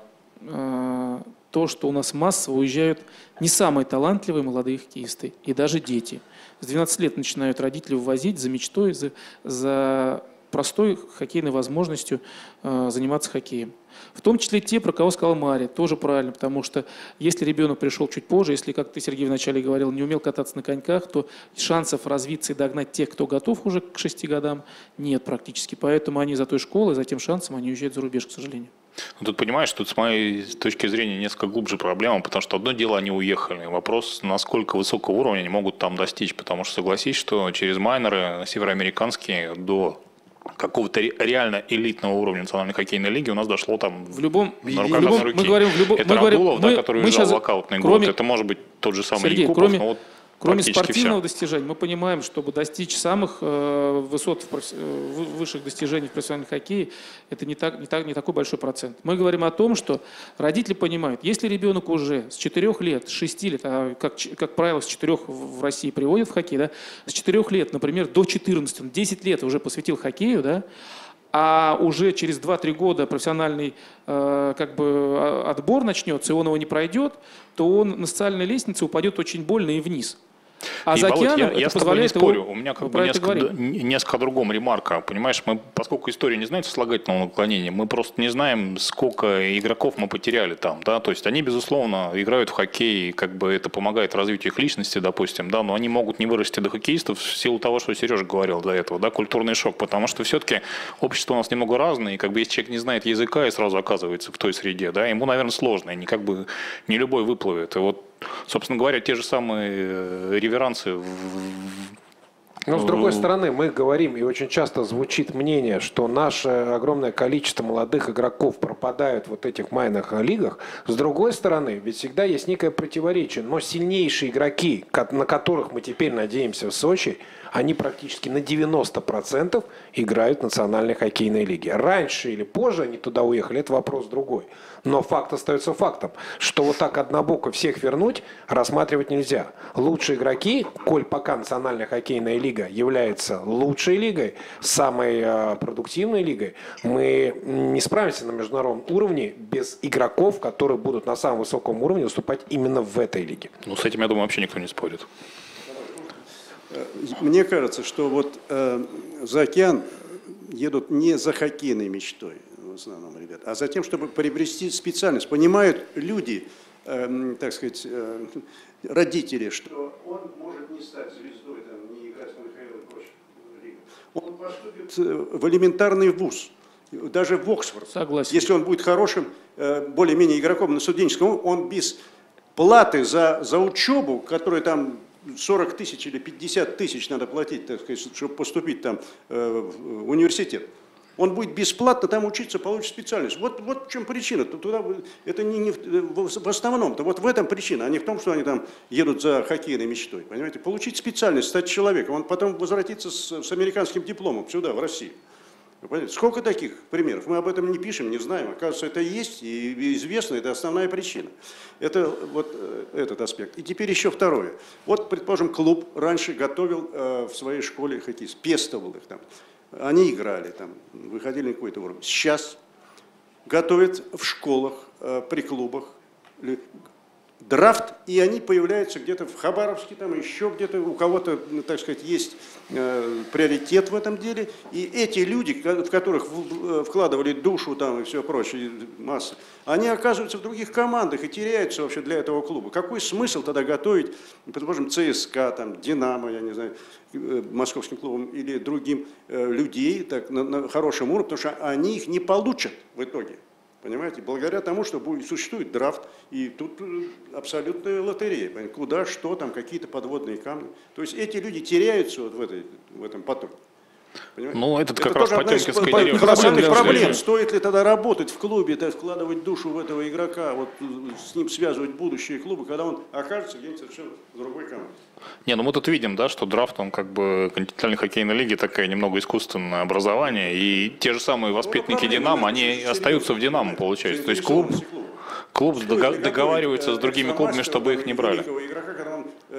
то, что у нас массово уезжают не самые талантливые молодые хоккеисты, и даже дети. С 12 лет начинают родители вывозить за мечтой, за простой хоккейной возможностью заниматься хоккеем. В том числе те, про кого сказала Мария, тоже правильно, потому что если ребенок пришел чуть позже, если, как ты, Сергей, вначале говорил, не умел кататься на коньках, то шансов развиться и догнать тех, кто готов уже к 6 годам, нет практически. Поэтому они за той школой, за тем шансом, они уезжают за рубеж, к сожалению. Ну, тут, понимаешь, тут с моей точки зрения несколько глубже проблема, потому что одно дело они уехали, вопрос, насколько высокого уровня они могут там достичь, потому что согласись, что через майнеры североамериканские до какого-то реально элитного уровня национальной хоккейной лиги у нас дошло там в любом, на руках одной руки. Мы говорим, это Рагулов, да, который уезжал в локаутный год, это может быть тот же самый Сергей, Якупов, но вот кроме спортивного достижения, мы понимаем, чтобы достичь самых высот, высших достижений в профессиональном хоккее, это не такой большой процент. Мы говорим о том, что родители понимают, если ребенок уже с 4 лет, с 6 лет, как правило, с 4 в России приводят в хоккей, да, с 4 лет, например, до 14, 10 лет уже посвятил хоккею, да, а уже через 2-3 года профессиональный отбор начнется, и он его не пройдет, то он на социальной лестнице упадет очень больно и вниз. А И, за Володь, океаном я это с тобой не позволяет его... спорю. У меня как Вы бы про это говорили. несколько другом ремарка. Понимаешь, мы, поскольку история не знает сослагательного наклонения, мы просто не знаем, сколько игроков мы потеряли там. Да? То есть они, безусловно, играют в хоккей, как бы это помогает развитию их личности, допустим, да, но они могут не вырасти до хоккеистов в силу того, что Сережа говорил до этого, да, культурный шок, потому что все-таки общество у нас немного разное, и как бы если человек не знает языка и сразу оказывается в той среде, да, ему, наверное, сложно, и как бы не любой выплывет. И вот, собственно говоря, те же самые реверансы Но с другой стороны, мы говорим, и очень часто звучит мнение, что наше огромное количество молодых игроков пропадают в вот этих майных лигах. С другой стороны, ведь всегда есть некое противоречие. Но сильнейшие игроки, на которых мы теперь надеемся в Сочи, они практически на 90% играют в национальной хоккейной лиге. Раньше или позже они туда уехали, это вопрос другой. Но факт остается фактом, что вот так однобоко всех вернуть рассматривать нельзя. Лучшие игроки, коль пока национальная хоккейная лига является лучшей лигой, самой продуктивной лигой, мы не справимся на международном уровне без игроков, которые будут на самом высоком уровне выступать именно в этой лиге. Ну, с этим, я думаю, вообще никто не спорит. Мне кажется, что вот за океан едут не за хоккейной мечтой, в основном, ребят, а за тем, чтобы приобрести специальность. Понимают люди, так сказать, родители, что он может не стать звездой, там, не играть в НХЛ и прочее. Он поступит в элементарный вуз, даже в Оксфорд. Согласен. Если он будет хорошим, более-менее игроком на студенческом, он без платы за учебу, которая там 40 тысяч или 50 тысяч надо платить, так сказать, чтобы поступить там в университет. Он будет бесплатно там учиться, получит специальность. Вот в чем причина. Туда, это не в основном-то, вот в этом причина, а не в том, что они там едут за хоккейной мечтой. Понимаете? Получить специальность, стать человеком, он потом возвратится с американским дипломом сюда, в Россию. Сколько таких примеров? Мы об этом не пишем, не знаем. Оказывается, это есть и известно, это основная причина. Это вот этот аспект. И теперь еще второе. Вот, предположим, клуб раньше готовил в своей школе хоккеистов, пестовал их там. Они играли там, выходили на какой-то уровень. Сейчас готовят в школах, при клубах драфт, и они появляются где-то в Хабаровске, там еще где-то, у кого-то, так сказать, есть приоритет в этом деле. И эти люди, в которых вкладывали душу там и все прочее, масса, они оказываются в других командах и теряются вообще для этого клуба. Какой смысл тогда готовить, предположим, ЦСКА, там, Динамо, я не знаю, московским клубом или другим людей так, на хорошем уровне, потому что они их не получат в итоге. Понимаете, благодаря тому, что существует драфт, и тут абсолютная лотерея. Куда, что, там какие-то подводные камни. То есть эти люди теряются вот в этом потоке. Понимаете? Ну, это как тоже раз одна из потемкинская деревня. колоссальных проблем. Стоит ли тогда работать в клубе, вкладывать душу в этого игрока, вот с ним связывать будущее клуба, когда он окажется где-нибудь совершенно в другой команде? Не, ну мы тут видим, да, что драфт, он как бы континентальной хоккейной лиги такое немного искусственное образование, и те же самые воспитанники «Динамо», они остаются в «Динамо», получается. То есть клуб договаривается с другими клубами, чтобы их не брали. Игрока, когда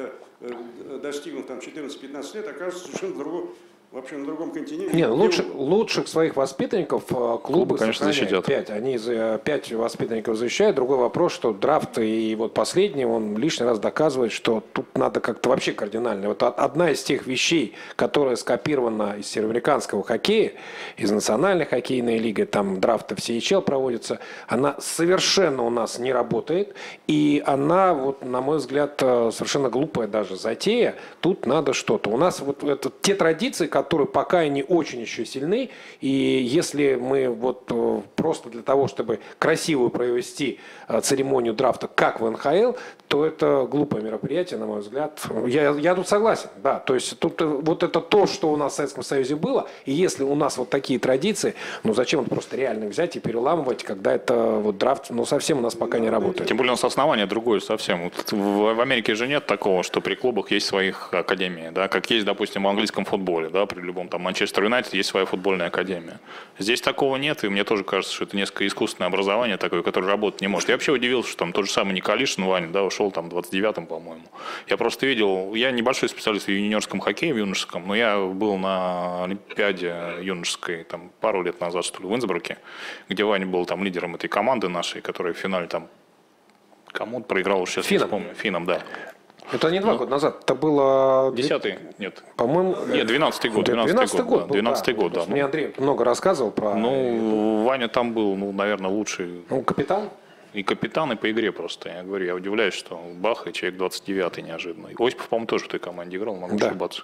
он достигнут 14-15 лет, окажется совершенно вообще на другом континенте. Нет, лучших своих воспитанников клубы, конечно, защитят. 5. Они 5 воспитанников защищают. Другой вопрос, что драфт и вот последний, он лишний раз доказывает, что тут надо как-то вообще кардинально. Вот одна из тех вещей, которая скопирована из североамериканского хоккея, из национальной хоккейной лиги, там драфты в CHL проводятся, она совершенно у нас не работает. И она, вот, на мой взгляд, совершенно глупая даже затея. Тут надо что-то. У нас вот это те традиции, которые пока не очень еще сильны, и если мы вот просто для того, чтобы красивую провести церемонию драфта, как в НХЛ, то это глупое мероприятие, на мой взгляд. Я тут согласен, да, то есть тут вот это то, что у нас в Советском Союзе было, и если у нас вот такие традиции, ну зачем вот просто реально взять и переламывать, когда это вот драфт, ну совсем у нас пока не работает. Тем более у нас основание другое совсем. Вот в Америке же нет такого, что при клубах есть своих академии, да, как есть, допустим, в английском футболе, да, при любом там Манчестер Юнайтед есть своя футбольная академия. Здесь такого нет, и мне тоже кажется, что это несколько искусственное образование такое, которое работать не может. Я вообще удивился, что там тот же самый Николишин Ваня, да, ушел там в 29-м, по-моему. Я просто видел, я небольшой специалист в юниорском хоккее, в юношеском, но я был на Олимпиаде юношеской там пару лет назад, что ли, в Инсбруке, где Ваня был там лидером этой команды нашей, которая в финале там кому-то проиграл, сейчас не вспомню, финнам, да. Это не 2 года назад, это было... 10-й? Нет. По-моему... Нет, 12-й год. 12-й год. 12-й год, да. Мне Андрей много рассказывал про... Ну, Ваня там был, ну, наверное, лучший. Ну, капитан? И капитан, и по игре просто. Я говорю, я удивляюсь, что Бах и человек 29-й неожиданно. Осипов, по-моему, тоже в той команде играл, могу ошибаться.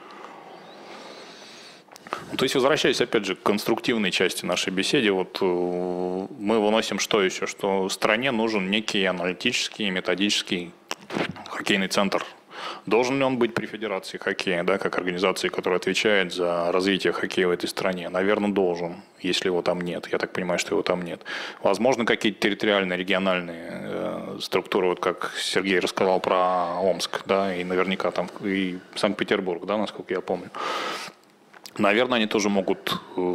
То есть, возвращаясь, опять же, к конструктивной части нашей беседы, вот мы выносим что еще? Что стране нужен некий аналитический, методический хоккейный центр. Должен ли он быть при Федерации хоккея, да, как организации, которая отвечает за развитие хоккея в этой стране? Наверное, должен, если его там нет. Я так понимаю, что его там нет. Возможно, какие-то территориальные, региональные структуры, вот как Сергей рассказал про Омск, да, и наверняка там и Санкт-Петербург, да, насколько я помню. Наверное, они тоже могут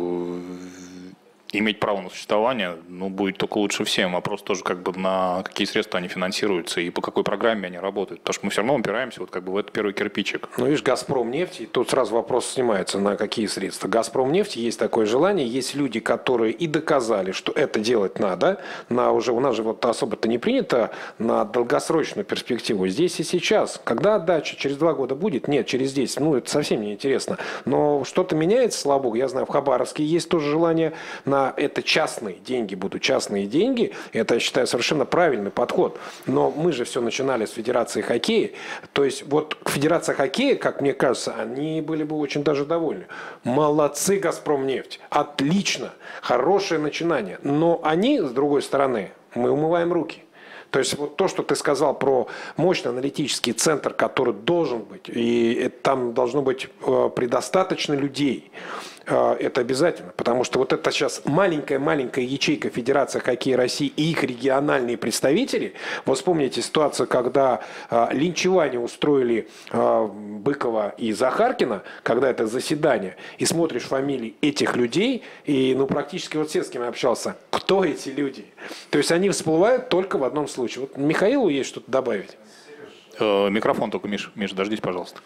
иметь право на существование, ну, будет только лучше всем. Вопрос тоже, как бы, на какие средства они финансируются и по какой программе они работают. Потому что мы все равно упираемся вот как бы в этот первый кирпичик. Ну, видишь, «Газпромнефть», и тут сразу вопрос снимается, на какие средства. «Газпромнефть», есть такое желание, есть люди, которые и доказали, что это делать надо. У нас же вот особо-то не принято на долгосрочную перспективу. Здесь и сейчас. Когда отдача? Через 2 года будет? Нет, через 10. Ну, это совсем не интересно. Но что-то меняется, слава богу. Я знаю, в Хабаровске есть тоже желание на это частные деньги будут частные деньги. Это, я считаю, совершенно правильный подход. Но мы же все начинали с Федерации хоккея. То есть вот Федерация хоккея, как мне кажется, они были бы очень даже довольны. Молодцы, «Газпромнефть». Отлично. Хорошее начинание. Но они, с другой стороны, мы умываем руки. То есть вот то, что ты сказал про мощный аналитический центр, который должен быть, и там должно быть предостаточно людей. Это обязательно, потому что вот это сейчас маленькая ячейка Федерации хоккея России и их региональные представители. Вот вспомните ситуацию, когда линчевание устроили Быкова и Захаркина, когда это заседание, и смотришь фамилии этих людей, и ну практически вот все, с кем я общался, кто эти люди? То есть они всплывают только в одном случае. Вот Михаилу есть что-то добавить? Микрофон только, Миша, дождись, пожалуйста.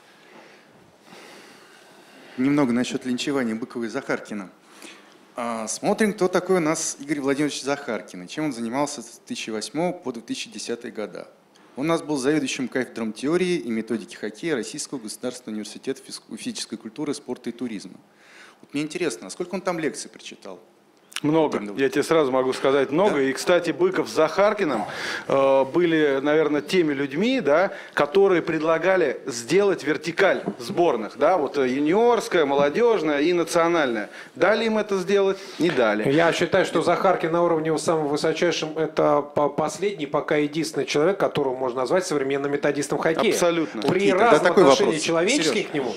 Немного насчет линчевания Быкова и Захаркина. Смотрим, кто такой у нас Игорь Владимирович Захаркин, и чем он занимался с 2008 по 2010 года. Он у нас был заведующим кафедром теории и методики хоккея Российского государственного университета физической культуры, спорта и туризма. Вот мне интересно, а сколько он там лекций прочитал? Много. Я тебе сразу могу сказать много. Да? И, кстати, Быков с Захаркиным были, наверное, теми людьми, да, которые предлагали сделать вертикаль сборных. Да, вот юниорская, молодежная и национальная. Дали им это сделать? Не дали. Я считаю, что Захаркин на уровне самым высочайшим, это последний, пока единственный человек, которого можно назвать современным методистом хоккея. Абсолютно. При разном отношении человеческих к нему.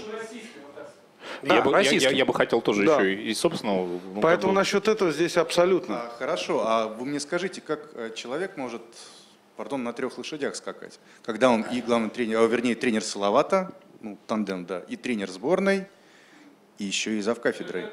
Да, я бы хотел тоже еще и собственного. Ну, поэтому насчет этого здесь абсолютно. Хорошо, а вы мне скажите, как человек может, на 3 лошадях скакать? Когда он и главный тренер, вернее тренер Салавата, ну, тандем, да, и тренер сборной, и еще и завкафедрой.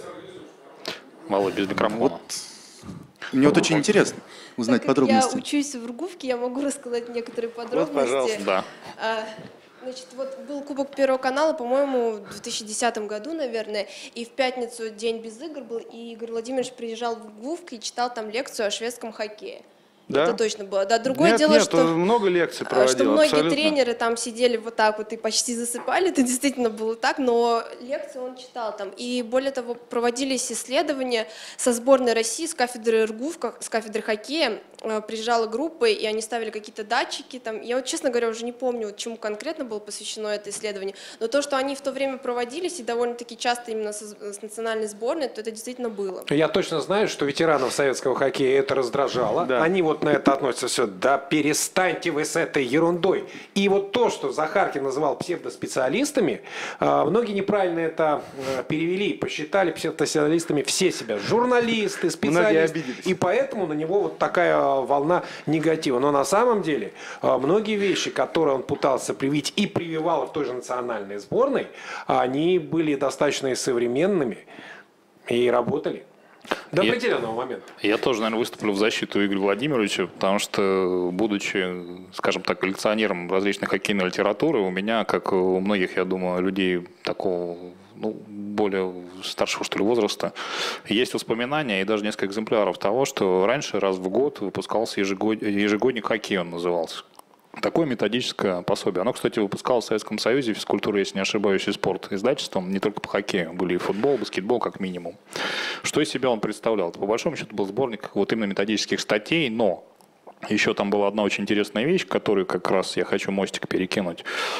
Володь, без микрофона. Вот. Мне вот очень интересно узнать подробности. Я учусь в РГУФке, я могу рассказать некоторые подробности. Вот, пожалуйста. Да. Значит, вот был Кубок Первого канала, по-моему, в 2010 году, наверное, и в пятницу день без игр был, и Игорь Владимирович приезжал в ГУФК и читал там лекцию о шведском хоккее. Да? Это точно было. Да, другое нет, дело, нет, что много лекций проводил, что многие абсолютно. тренеры там сидели вот так вот и почти засыпали, это действительно было так, но лекции он читал там. И более того, проводились исследования со сборной России, с кафедры РГУФ, с кафедры хоккея, приезжала группа, и они ставили какие-то датчики там. Я вот, честно говоря, уже не помню, чему конкретно было посвящено это исследование, но то, что они в то время проводились, и довольно-таки часто именно с национальной сборной, то это действительно было. Я точно знаю, что ветеранов советского хоккея это раздражало. Да. Они вот на это относятся все. Да перестаньте вы с этой ерундой. И вот то, что Захаркин называл псевдоспециалистами, многие неправильно это перевели, посчитали псевдоспециалистами все себя. Журналисты, специалисты. И поэтому на него вот такая волна негатива. Но на самом деле многие вещи, которые он пытался привить и прививал в той же национальной сборной, они были достаточно и современными и работали. До определенного момента. Я тоже, наверное, выступлю в защиту Игоря Владимировича, потому что, будучи, скажем так, коллекционером различной хоккейной литературы, у меня, как у многих, я думаю, людей такого, ну, более старшего, что ли, возраста, есть воспоминания и даже несколько экземпляров того, что раньше раз в год выпускался ежегодник хоккея, он назывался. такое методическое пособие. Оно, кстати, выпускалось в Советском Союзе, физкультура, если не ошибаюсь, и спорт издательством, не только по хоккею, были и футбол, баскетбол как минимум. Что из себя он представлял? По большому счету был сборник вот именно методических статей, но еще там была одна очень интересная вещь, которую как раз я хочу мостик перекинуть.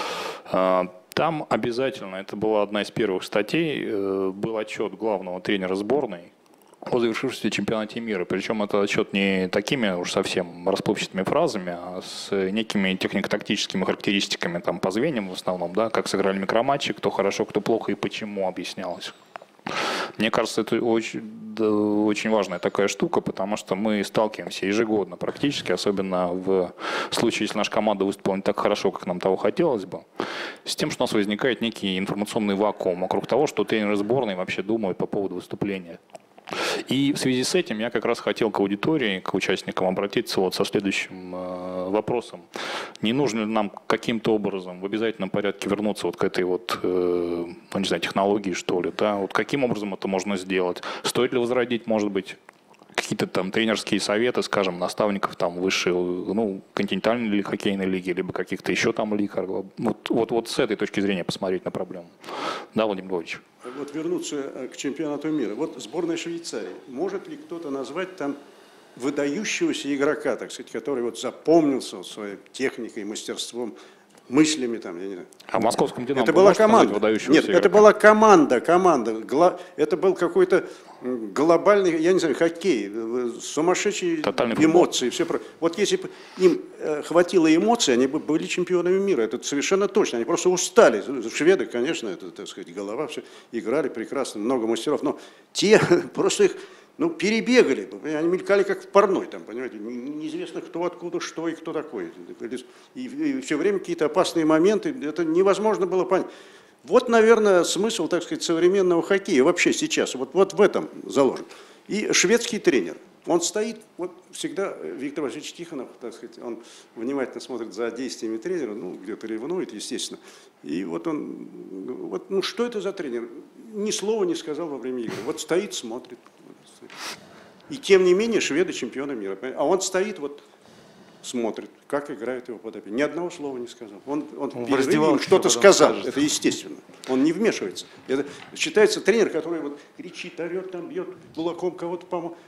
Там обязательно, это была одна из первых статей, был отчет главного тренера сборной о завершившемся чемпионате мира. Причем это отчет не такими уж совсем расплывчатыми фразами, а с некими технико-тактическими характеристиками там, по звеньям в основном, да, как сыграли микроматчи, кто хорошо, кто плохо и почему объяснялось. Мне кажется, это очень важная такая штука, потому что мы сталкиваемся ежегодно практически, особенно в случае, если наша команда выступила не так хорошо, как нам того хотелось бы, с тем, что у нас возникает некий информационный вакуум вокруг того, что тренеры сборной вообще думают по поводу выступления. И в связи с этим я как раз хотел к аудитории, к участникам обратиться вот со следующим вопросом. Не нужно ли нам каким-то образом в обязательном порядке вернуться вот к этой вот, ну, не знаю, технологии, что ли, да? Вот каким образом это можно сделать? Стоит ли возродить, может быть, какие-то там тренерские советы, скажем, наставников там высшей, ну, континентальной хоккейной лиги, либо каких-то еще там лиг? Вот с этой точки зрения посмотреть на проблему. Да, Владимир Львович? Вот вернуться к чемпионату мира. Вот сборная Швейцарии. Может ли кто-то назвать там выдающегося игрока, так сказать, который вот запомнился вот своей техникой, мастерством, мыслями там, я не знаю. А в московском «Динамо» это была команда. Нет, игрока? это была команда. Это был какой-то глобальный, я не знаю, хоккей, сумасшедшие эмоции, все прочее. Вот если бы им хватило эмоций, они бы были чемпионами мира. Это совершенно точно. Они просто устали. Шведы, конечно, это, так сказать, голова, все играли прекрасно, много мастеров. Но те просто их, ну, перебегали. Они мелькали как в парной, там, понимаете, неизвестно кто, откуда, что и кто такой. И все время какие-то опасные моменты, это невозможно было понять. Вот, наверное, смысл, так сказать, современного хоккея вообще сейчас, вот в этом заложен. И шведский тренер, он стоит, вот всегда Виктор Васильевич Тихонов, так сказать, он внимательно смотрит за действиями тренера, ну, где-то ревнует, естественно. И вот он, вот, ну, что это за тренер? Ни слова не сказал во время игры. Вот стоит, смотрит. И тем не менее шведы чемпионы мира. А он стоит, вот смотрит, как играют его подопечные. Ни одного слова не сказал. Он что-то сказал, скажет. Это естественно. Он не вмешивается. Это считается тренер, который вот кричит, орет, там, бьет кулаком кого-то, по-моему.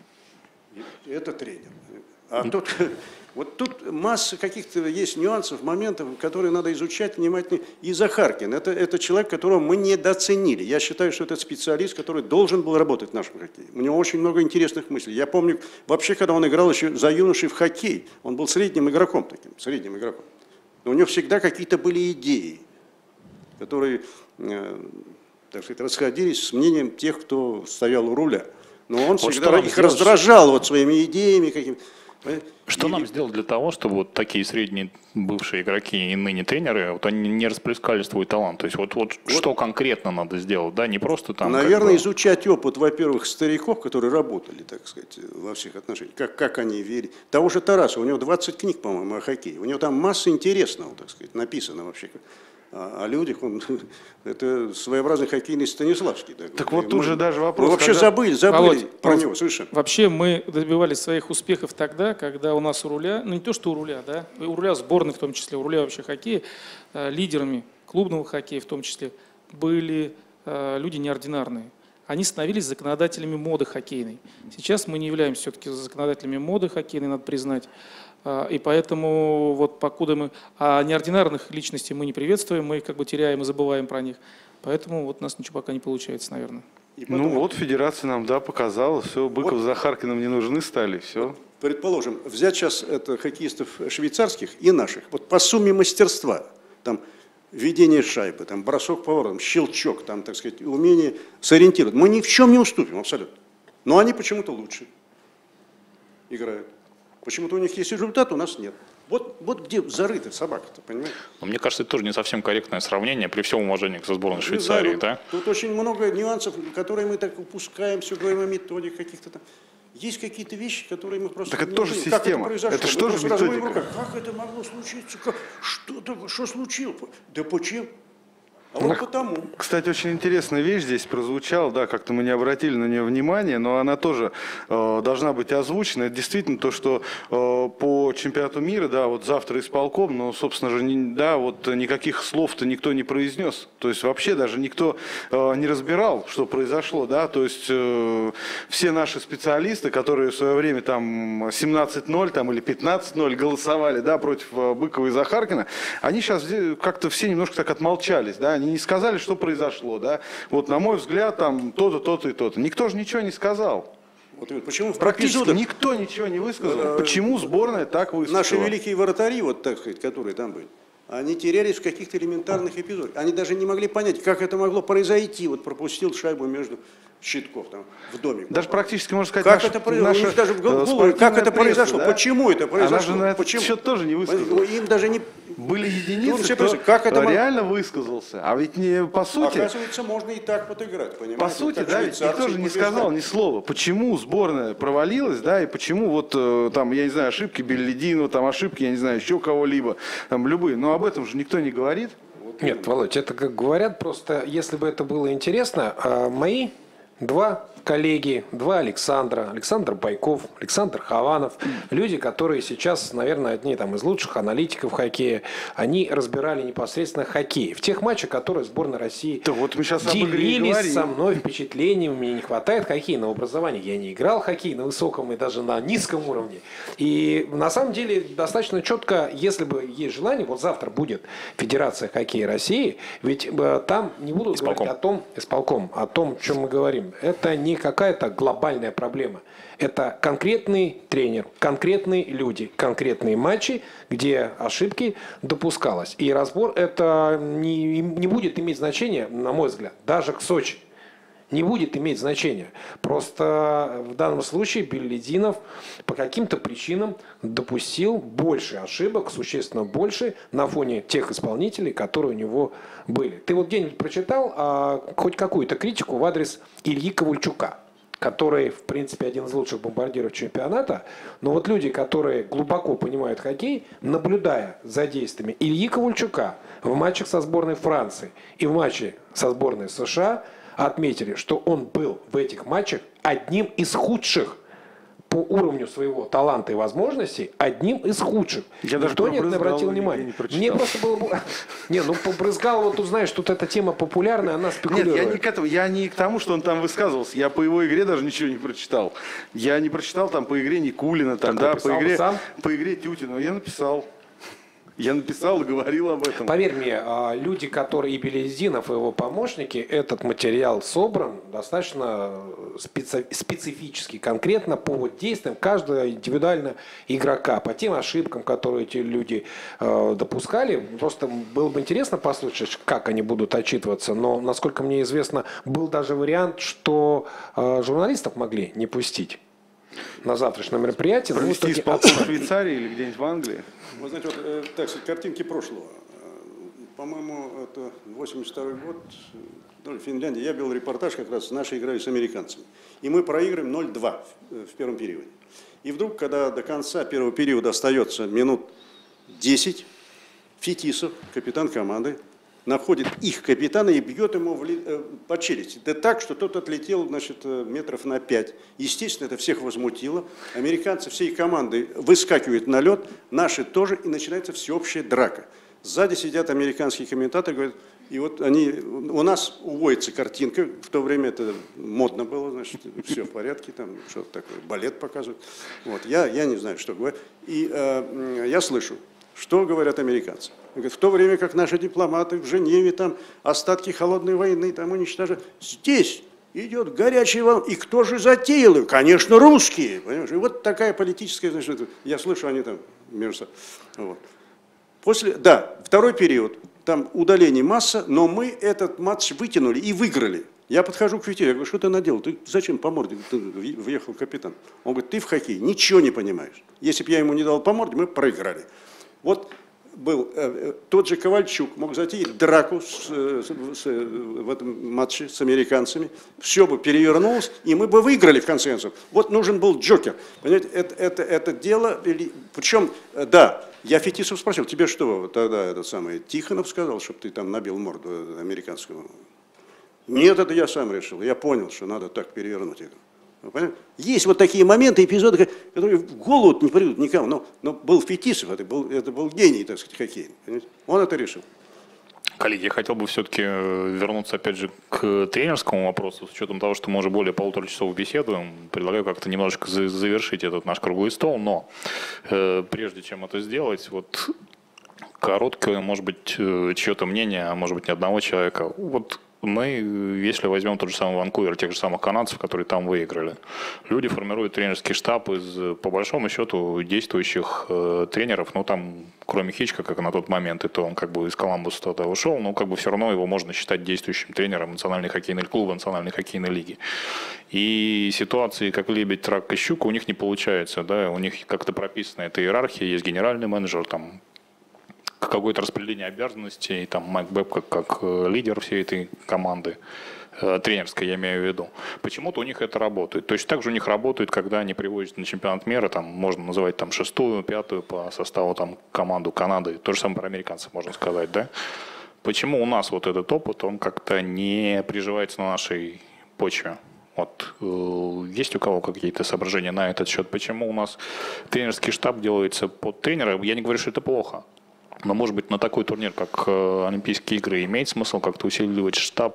Это тренер. А тут, вот тут масса каких-то есть нюансов, моментов, которые надо изучать внимательно. И Захаркин, это человек, которого мы недооценили. Я считаю, что это специалист, который должен был работать в нашем хоккее. У него очень много интересных мыслей. Я помню, вообще, когда он играл еще за юношей в хоккей, он был средним игроком таким, средним игроком. Но у него всегда какие-то были идеи, которые, так сказать, расходились с мнением тех, кто стоял у руля. Но он вот всегда их раздражал вот своими идеями какими-то. Что нам сделать для того, чтобы вот такие средние бывшие игроки и ныне тренеры, вот они не расплескали свой талант? То есть вот что конкретно надо сделать, да, не просто там... Наверное, изучать опыт, во-первых, стариков, которые работали, так сказать, во всех отношениях, как они верили. Того же Тараса, у него 20 книг, по-моему, о хоккее, у него там масса интересного, так сказать, написано вообще. О людях, это своеобразный хоккейный Станиславский. Так вот тут же даже вопрос. Мы вообще забыли про него совершенно. Вообще мы добивались своих успехов тогда, когда у нас у руля, ну не то что у руля, да, у руля сборной в том числе, у руля вообще хоккея, лидерами клубного хоккея в том числе, были люди неординарные. Они становились законодателями моды хоккейной. Сейчас мы не являемся все-таки законодателями моды хоккейной, надо признать. И поэтому, вот покуда мы... А неординарных личностей мы не приветствуем, мы их как бы теряем и забываем про них. Поэтому вот у нас ничего пока не получается, наверное. Ну вот федерация нам, да, показала, все, Быков с Захаркиным не нужны стали, все. Вот, предположим, взять сейчас это хоккеистов швейцарских и наших, вот по сумме мастерства, там, ведение шайбы, там, бросок поворотом, щелчок, там, так сказать, умение сориентировать. Мы ни в чем не уступим, абсолютно. Но они почему-то лучше играют. Почему-то у них есть результат, у нас нет. Вот где зарыта собака-то, понимаете? Но мне кажется, это тоже не совсем корректное сравнение, при всем уважении к сборной Швейцарии, да? Тут очень много нюансов, которые мы так упускаем, все говорим о методиках каких-то там. Есть какие-то вещи, которые мы просто... Так это тоже система. Это что же методика? Как это могло случиться? Что случилось? Да почему? А вот потому. Кстати, очень интересная вещь здесь прозвучала, да, как-то мы не обратили на нее внимания, но она тоже должна быть озвучена. Это действительно то, что по чемпионату мира, да, вот завтра исполком, но, собственно же, да, вот никаких слов-то никто не произнес. То есть вообще даже никто не разбирал, что произошло, да, то есть все наши специалисты, которые в свое время там 17-0 там, или 15-0 голосовали, да, против Быкова и Захаркина, они сейчас как-то все немножко так отмолчались, да, они не сказали, что произошло, да. Вот, на мой взгляд, там то-то, то-то и то-то. Никто же ничего не сказал. Вот почему в Практически эпизодах никто ничего не высказал. Почему сборная так выступила? наши великие вратари, вот так сказать, которые там были, они терялись в каких-то элементарных эпизодах. Они даже не могли понять, как это могло произойти. Вот пропустил шайбу между щитков там, в домик. Даже практически, можно сказать, как это произошло? Даже в голову, как это произошло? Да? Почему это произошло? Она же на этот Почему? счет тоже не высказалась. Им даже не... Были единицы, Ну, кто как это реально высказался. А ведь не по сути... Оказывается, можно и так подыграть, понимаете? По сути, как да, ведь никто же не сказал ни слова. Почему сборная провалилась, да, и почему вот там, я не знаю, ошибки Беллидинова, там ошибки, я не знаю, еще кого-либо, там любые. Но об этом же никто не говорит. Нет, Володь, это как говорят, просто если бы это было интересно, мои два коллеги, два Александра, Александр Байков, Александр Хованов, люди, которые сейчас, наверное, одни там из лучших аналитиков хоккея, они разбирали непосредственно хоккей. В тех матчах, которые сборная России Да вот мы сейчас об игре и делились говорим. со мной впечатлениями, мне не хватает хоккейного образования, я не играл в хоккей на высоком и даже на низком уровне. И на самом деле достаточно четко, если бы есть желание, вот завтра будет Федерация хоккея России, ведь там не будут говорить о том, о том, о чем мы говорим. Это не какая-то глобальная проблема. Это конкретный тренер, конкретные люди, конкретные матчи, где ошибки допускалось. И разбор это не будет иметь значения, на мой взгляд, даже к Сочи. Не будет иметь значения. Просто в данном случае Беллидинов по каким-то причинам допустил больше ошибок, существенно больше, на фоне тех исполнителей, которые у него были. Ты вот где-нибудь прочитал хоть какую-то критику в адрес Ильи Ковальчука, который, в принципе, один из лучших бомбардиров чемпионата, но вот люди, которые глубоко понимают хоккей, наблюдая за действиями Ильи Ковальчука в матчах со сборной Франции и в матче со сборной США, отметили, что он был в этих матчах одним из худших по уровню своего таланта и возможностей, одним из худших. Я даже Никто не про обратил Брызгалова внимания. не прочитал. Мне просто было... Не, ну по Брызгалову, тут знаешь, тут эта тема популярная, она спекулирует. Нет, я не к этому, я не к тому, что он там высказывался. Я по его игре даже ничего не прочитал. Я не прочитал там по игре Никулина, там, да, по игре Тютина. Я написал. Я написал и говорил об этом. Поверь мне, люди, которые и Беллидинов, и его помощники, этот материал собран достаточно специфически, конкретно по вот действиям каждого индивидуально игрока, по тем ошибкам, которые эти люди допускали. Просто было бы интересно послушать, как они будут отчитываться, но, насколько мне известно, был даже вариант, что журналистов могли не пустить на завтрашнее мероприятие. Провести исполком в Швейцарии или где-нибудь в Англии. Вы знаете, вот, так сказать, картинки прошлого. По-моему, это 82-й год, ну, Финляндия. Я вел репортаж, как раз наши играли с американцами. И мы проигрываем 0-2 в первом периоде. И вдруг, когда до конца первого периода остается минут 10, Фетисов, капитан команды, находит их капитана и бьет ему по челюсти. Да так, что тот отлетел, значит, метров на 5. Естественно, это всех возмутило. Американцы всей командой выскакивают на лед, наши тоже, и начинается всеобщая драка. Сзади сидят американские комментаторы, говорят, и вот они, у нас уводится картинка, в то время это модно было, значит, все в порядке, там что-то такое, балет показывают. Вот, я не знаю, что говорят. И я слышу, что говорят американцы. В то время как наши дипломаты в Женеве, там остатки холодной войны там уничтожают. Здесь идет горячий волна. И кто же затеял ее? Конечно, русские. Понимаешь? И вот такая политическая, значит, я слышу, они там между собой. Вот. После, да, второй период. Там удалений масса, но мы этот матч вытянули и выиграли. Я подхожу к Фите, я говорю, что ты наделал? Ты зачем по морде? Ты въехал капитан. Он говорит, ты в хоккей ничего не понимаешь. Если бы я ему не дал по морде, мы проиграли. Вот был тот же Ковальчук, мог затеять драку в этом матче с американцами, все бы перевернулось, и мы бы выиграли в конце концов. Вот нужен был Джокер. Понимаете, это дело, причем, да, я Фетисов спросил, тебе что, тогда этот самый Тихонов сказал, чтобы ты там набил морду американскому? Нет, это я сам решил, я понял, что надо так перевернуть игру. Есть вот такие моменты, эпизоды, которые в голову не придут никому. Но был Фетисов, это был гений, так сказать, хоккейный. Он это решил. Коллеги, я хотел бы все-таки вернуться опять же к тренерскому вопросу, с учетом того, что мы уже более 1,5 часов беседуем. Предлагаю как-то немножечко завершить этот наш круглый стол, но прежде чем это сделать, вот короткое, может быть, чье-то мнение, а может быть, ни одного человека. Вот мы, если возьмем тот же самый Ванкувер, тех же самых канадцев, которые там выиграли, люди формируют тренерский штаб из, по большому счету, действующих тренеров, ну там, кроме Хичка, как на тот момент, и то он как бы из Коламбуса тогда ушел, но как бы все равно его можно считать действующим тренером национальной хоккейной клуба, национальной хоккейной лиги. И ситуации, как Лебедь, Рак и Щука, у них не получается, да, у них как-то прописана эта иерархия, есть генеральный менеджер, там, какое-то распределение обязанностей, там Майк Бэб как лидер всей этой команды, тренерской, я имею в виду. Почему-то у них это работает. Точно так же у них работает, когда они приводят на чемпионат мира, там можно называть там 6-ю, 5-ю по составу там команду Канады, то же самое про американцев можно сказать, да? Почему у нас вот этот опыт, он как-то не приживается на нашей почве? Вот, есть у кого какие-то соображения на этот счет? Почему у нас тренерский штаб делается под тренера? Я не говорю, что это плохо. Но, может быть, на такой турнир, как Олимпийские игры, имеет смысл как-то усиливать штаб,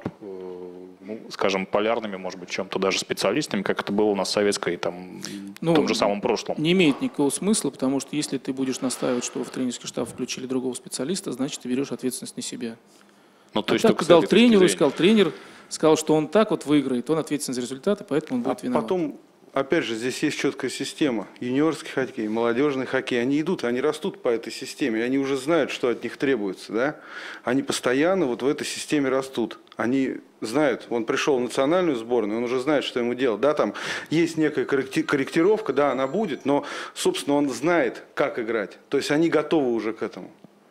ну, скажем, полярными, может быть, чем-то даже специалистами, как это было у нас в советской, там, в том же самом прошлом? Не имеет никакого смысла, потому что если ты будешь настаивать, что в тренерский штаб включили другого специалиста, значит, ты берешь ответственность на себя. Ну, то есть так дал тренеру и сказал, тренер сказал, что он так вот выиграет, он ответственен за результаты, поэтому он будет виноват. Потом, опять же, здесь есть четкая система. Юниорский хоккей, молодежный хоккей, они идут, они растут по этой системе, они уже знают, что от них требуется, да? Они постоянно вот в этой системе растут. Они знают, он пришел в национальную сборную, он уже знает, что ему делать. Да, там есть некая корректировка, да, она будет, но, собственно, он знает, как играть. То есть они готовы уже к этому.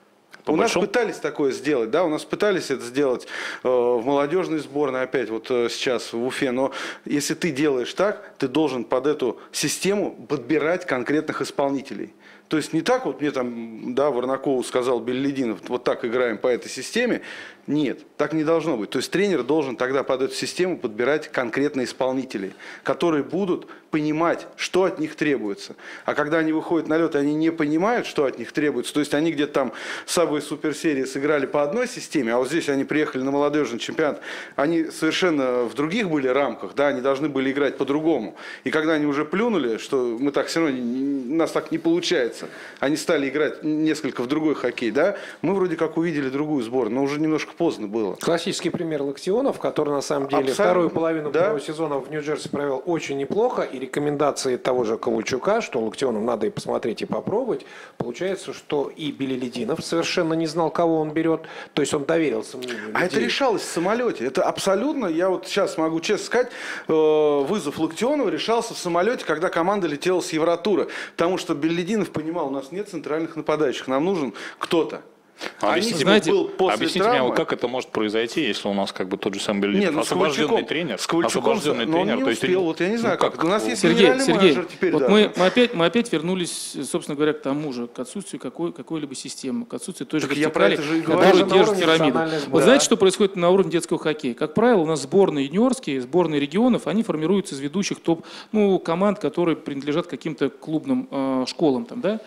У нас пытались такое сделать, да, у нас пытались это сделать в молодежной сборной, опять вот сейчас в Уфе, но если ты делаешь так, ты должен под эту систему подбирать конкретных исполнителей. То есть не так вот мне там, да, Варнакову сказал Беллидинов, вот так играем по этой системе. Нет, так не должно быть. То есть тренер должен тогда под эту систему подбирать конкретные исполнителей, которые будут понимать, что от них требуется. А когда они выходят на лед, и они не понимают, что от них требуется, то есть они где-то там Сабвей суперсерии сыграли по одной системе, а вот здесь они приехали на молодежный чемпионат, они совершенно в других были рамках, да, они должны были играть по-другому. И когда они уже плюнули, что мы так все равно, у нас так не получается, они стали играть несколько в другой хоккей, да, мы вроде как увидели другую сборную, но уже немножко поздно было. Классический пример Локтионов, который на самом деле вторую половину первого сезона в Нью-Джерси провел очень неплохо, и рекомендации того же Ковальчука, что Локтионов надо и посмотреть, и попробовать, получается, что и Белелединов совершенно не знал, кого он берет, то есть он доверился мнению людей. А это решалось в самолете, это абсолютно, я вот сейчас могу честно сказать, вызов Локтионова решался в самолете, когда команда летела с Евротура, потому что Белелединов понимал, у нас нет центральных нападающих, нам нужен кто-то. Объясните, мне, как это может произойти, если у нас как бы тот же самый Беллидинов, освобожденный тренер, освобожденный тренер, то есть вот я не знаю, как у нас есть Сергей, менеджер теперь. Вот мы опять вернулись, собственно говоря, к тому же, к отсутствию какой-либо системы, к отсутствию той же вертикали, которая держит пирамиду. Вот знаете, что происходит на уровне детского хоккея? Как правило, у нас сборные юниорские, сборные регионов, они формируются из ведущих команд, которые принадлежат каким-то клубным школам, там, да?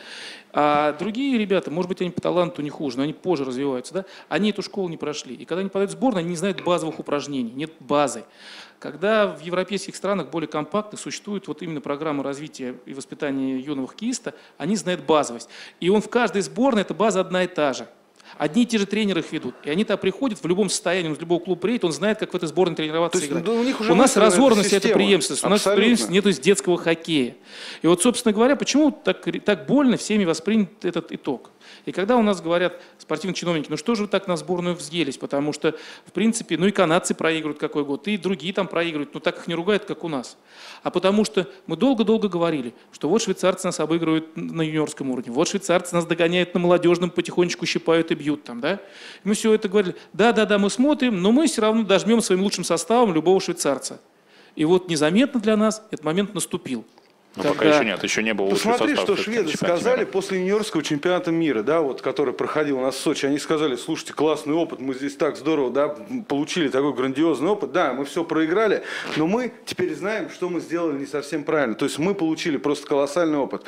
А другие ребята, может быть, они по таланту не хуже, но они позже развиваются, да? Они эту школу не прошли. И когда они подают в сборную, они не знают базовых упражнений, нет базы. Когда в европейских странах более компактных существует вот именно программа развития и воспитания юного хоккеиста, они знают базовость. И он в каждой сборной, эта база одна и та же. Одни и те же тренеры их ведут. И они-то приходят в любом состоянии, он в любого клуба приедет, он знает, как в этой сборной тренироваться и играть. У нас разорвана вся эта преемственность, у нас преемственности нет детского хоккея. И вот, собственно говоря, почему так больно всеми воспринят этот итог? И когда у нас говорят спортивные чиновники, ну что же вы так на сборную взъелись, потому что, в принципе, ну и канадцы проигрывают какой год, и другие там проигрывают, но так их не ругают, как у нас. А потому что мы долго-долго говорили, что вот швейцарцы нас обыгрывают на юниорском уровне, вот швейцарцы нас догоняют на молодежном, потихонечку щипают и бьют там, да? И мы все это говорили, да, мы смотрим, но мы все равно дожмем своим лучшим составом любого швейцарца. И вот незаметно для нас этот момент наступил. Но пока еще нет, еще не было лучшего Посмотри, состава. что шведы сказали после юниорского чемпионата мира, да, вот, который проходил у нас в Сочи. Они сказали, слушайте, классный опыт, мы здесь так здорово, да, получили такой грандиозный опыт. Да, мы все проиграли, но мы теперь знаем, что мы сделали не совсем правильно. То есть мы получили просто колоссальный опыт.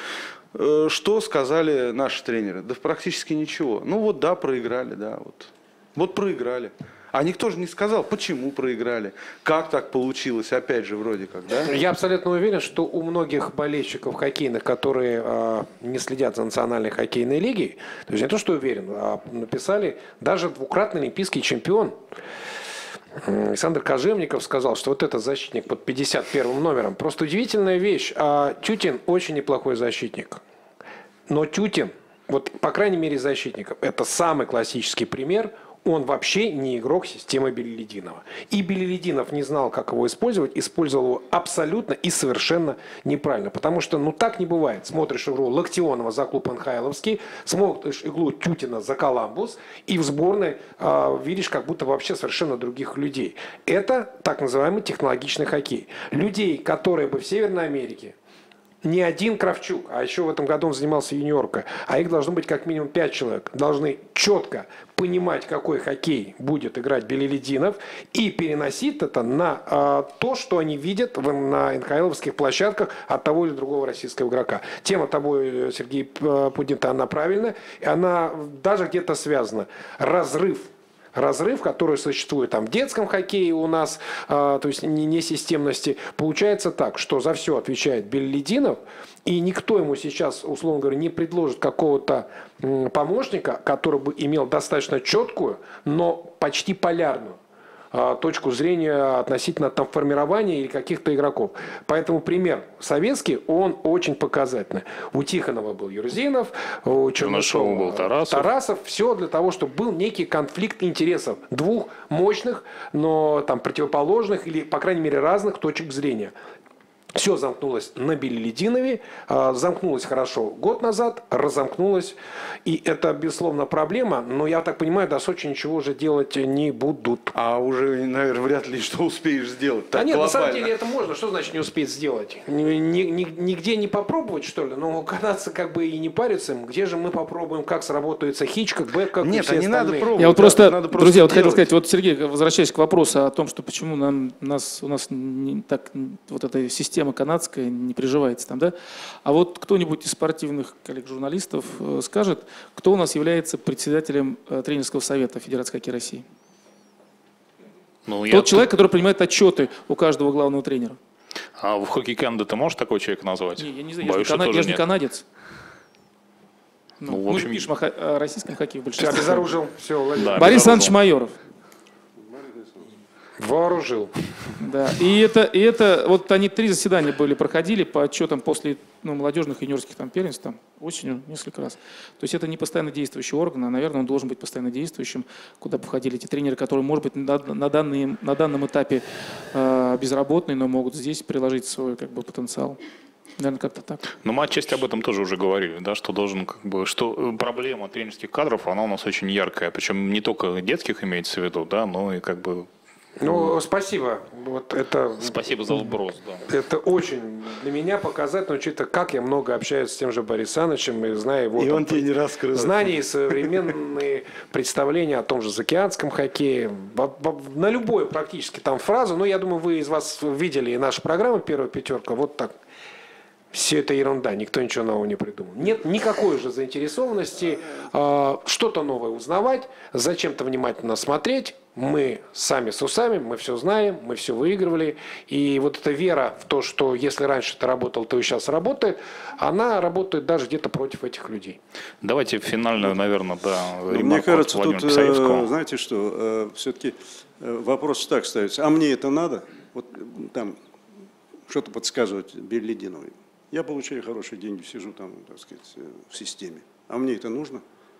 Что сказали наши тренеры? Да практически ничего. Ну вот да, проиграли, да, вот. Вот проиграли. А никто же не сказал, почему проиграли, как так получилось, опять же, вроде как, да? Я абсолютно уверен, что у многих болельщиков хоккейных, которые не следят за национальной хоккейной лигой, то есть не то, что уверен, а написали, даже двукратный олимпийский чемпион Александр Кожевников сказал, что вот этот защитник под 51 номером, просто удивительная вещь. Тютин очень неплохой защитник, но Тютин, вот по крайней мере защитников, это самый классический пример. Он вообще не игрок системы Белелединова. И Белелединов не знал, как его использовать, использовал его абсолютно и совершенно неправильно. Потому что, ну, так не бывает. Смотришь игру Локтионова за клуб Анхайловский, смотришь игру Тютина за Коламбус, и в сборной видишь как будто вообще совершенно других людей. Это так называемый технологичный хоккей. Людей, которые бы в Северной Америке, не один Кравчук, а еще в этом году он занимался юниоркой, а их должно быть как минимум 5 человек, должны четко понимать, какой хоккей будет играть Белелединов, и переносить это на то, что они видят на НХЛовских площадках от того или другого российского игрока. Тема тобой, Сергей, поднята, она правильная, и она даже где-то связана. Разрыв, который существует там в детском хоккее у нас, то есть не системности, получается так, что за все отвечает Белелединов, и никто ему сейчас, условно говоря, не предложит какого-то помощника, который бы имел достаточно четкую, но почти полярную точку зрения относительно там формирования или каких-то игроков. Поэтому пример советский, он очень показательный. У Тихонова был Юрзинов, у Чернышова был Тарасов. Все для того, чтобы был некий конфликт интересов двух мощных, но там противоположных или, по крайней мере, разных точек зрения. Все замкнулось на Белелединове, замкнулось хорошо год назад, разомкнулось. И это, безусловно, проблема, но я так понимаю, до Сочи ничего уже делать не будут. А уже, наверное, вряд ли что успеешь сделать. Да нет, глобально. На самом деле это можно. Что значит не успеть сделать? Нигде не попробовать, что ли? Но канадцы как бы и не парятся. Где же мы попробуем, как сработается Хичкок, Бэккок и все остальные? Не надо пробовать. Я вот просто, друзья, вот хотел сказать, вот, Сергей, возвращаясь к вопросу о том, что почему у нас не так вот эта система канадская не приживается там, да? А вот кто-нибудь из спортивных коллег-журналистов скажет, кто у нас является председателем тренерского совета Федерации хоккея России? Тот человек, который принимает отчеты у каждого главного тренера. А в Hockey Canada ты можешь такого человека назвать? Не, я не знаю, я же не канадец. Ну, в общем, мы пишем о российском хоккее в большинстве. Обезоружил. Все, да, Борис Александрович Майоров. Вооружил. Да. И это вот они 3 заседания проходили по отчетам после молодежных и юниорских там первенств, там, осенью несколько раз. То есть это не постоянно действующий орган, а, наверное, он должен быть постоянно действующим, куда бы входили эти тренеры, которые, может быть, на данном этапе безработные, но могут здесь приложить свой потенциал. Наверное, как-то так. Но мы отчасти об этом тоже уже говорили, да, что что проблема тренерских кадров, она у нас очень яркая, причем не только детских имеется в виду, да, но и Ну, спасибо. Вот это, спасибо за вброс. Да. Это очень для меня показательно, учитывая, как я много общаюсь с тем же Борисом Санычем и знаю его он тебе не раскрыл. Знания и современные представления о том же заокеанском хоккее. На любую практически там фразу, но я думаю, вы из вас видели и нашу программу «Первая пятерка», вот так. Все это ерунда, никто ничего нового не придумал. Нет никакой уже заинтересованности что-то новое узнавать, зачем-то внимательно смотреть. Мы сами с усами, мы все знаем, мы все выигрывали. И вот эта вера в то, что если раньше это работало, то и сейчас работает, она работает даже где-то против этих людей. Давайте финальную, наверное, ремарку. Мне кажется, от тут, Писаревского. знаете что, все-таки вопрос так ставится. А мне это надо? Вот там что-то подсказывать Белелединовой. Я получаю хорошие деньги, сижу там, так сказать, в системе. А мне это нужно?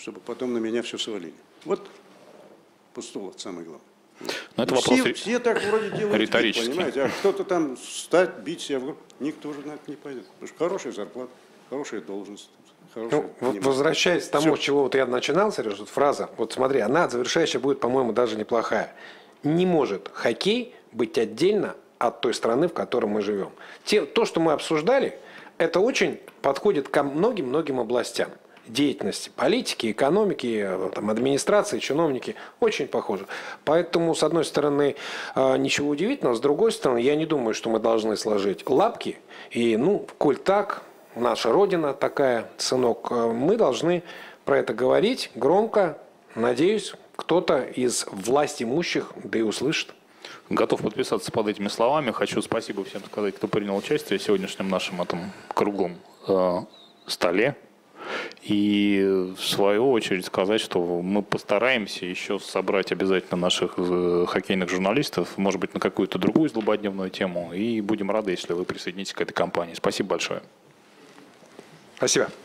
чтобы потом на меня все свалили. Вот постулат самый главный. Но это вопрос Все так вроде делают вид, риторический. понимаете, а кто-то там стать, бить себя в грудь, никто же на это не пойдет. Потому что хорошая зарплата, хорошая должность. Ну, вот возвращаясь к тому, с чего вот я начинал, Сереж, вот фраза, вот смотри, она завершающая будет, по-моему, даже неплохая. Не может хоккей быть отдельно от той страны, в которой мы живем. То, что мы обсуждали, это очень подходит ко многим-многим областям деятельности, политики, экономики, там, администрации, чиновники, очень похожи. Поэтому, с одной стороны, ничего удивительного, с другой стороны, я не думаю, что мы должны сложить лапки и, коль так, наша Родина такая, сынок, мы должны про это говорить громко, надеюсь, кто-то из властимущих, да и услышит. Готов подписаться под этими словами. Хочу спасибо всем сказать, кто принял участие в сегодняшнем нашем этом круглом столе. И в свою очередь сказать, что мы постараемся еще собрать обязательно наших хоккейных журналистов, может быть, на какую-то другую злободневную тему. И будем рады, если вы присоединитесь к этой кампании. Спасибо большое. Спасибо.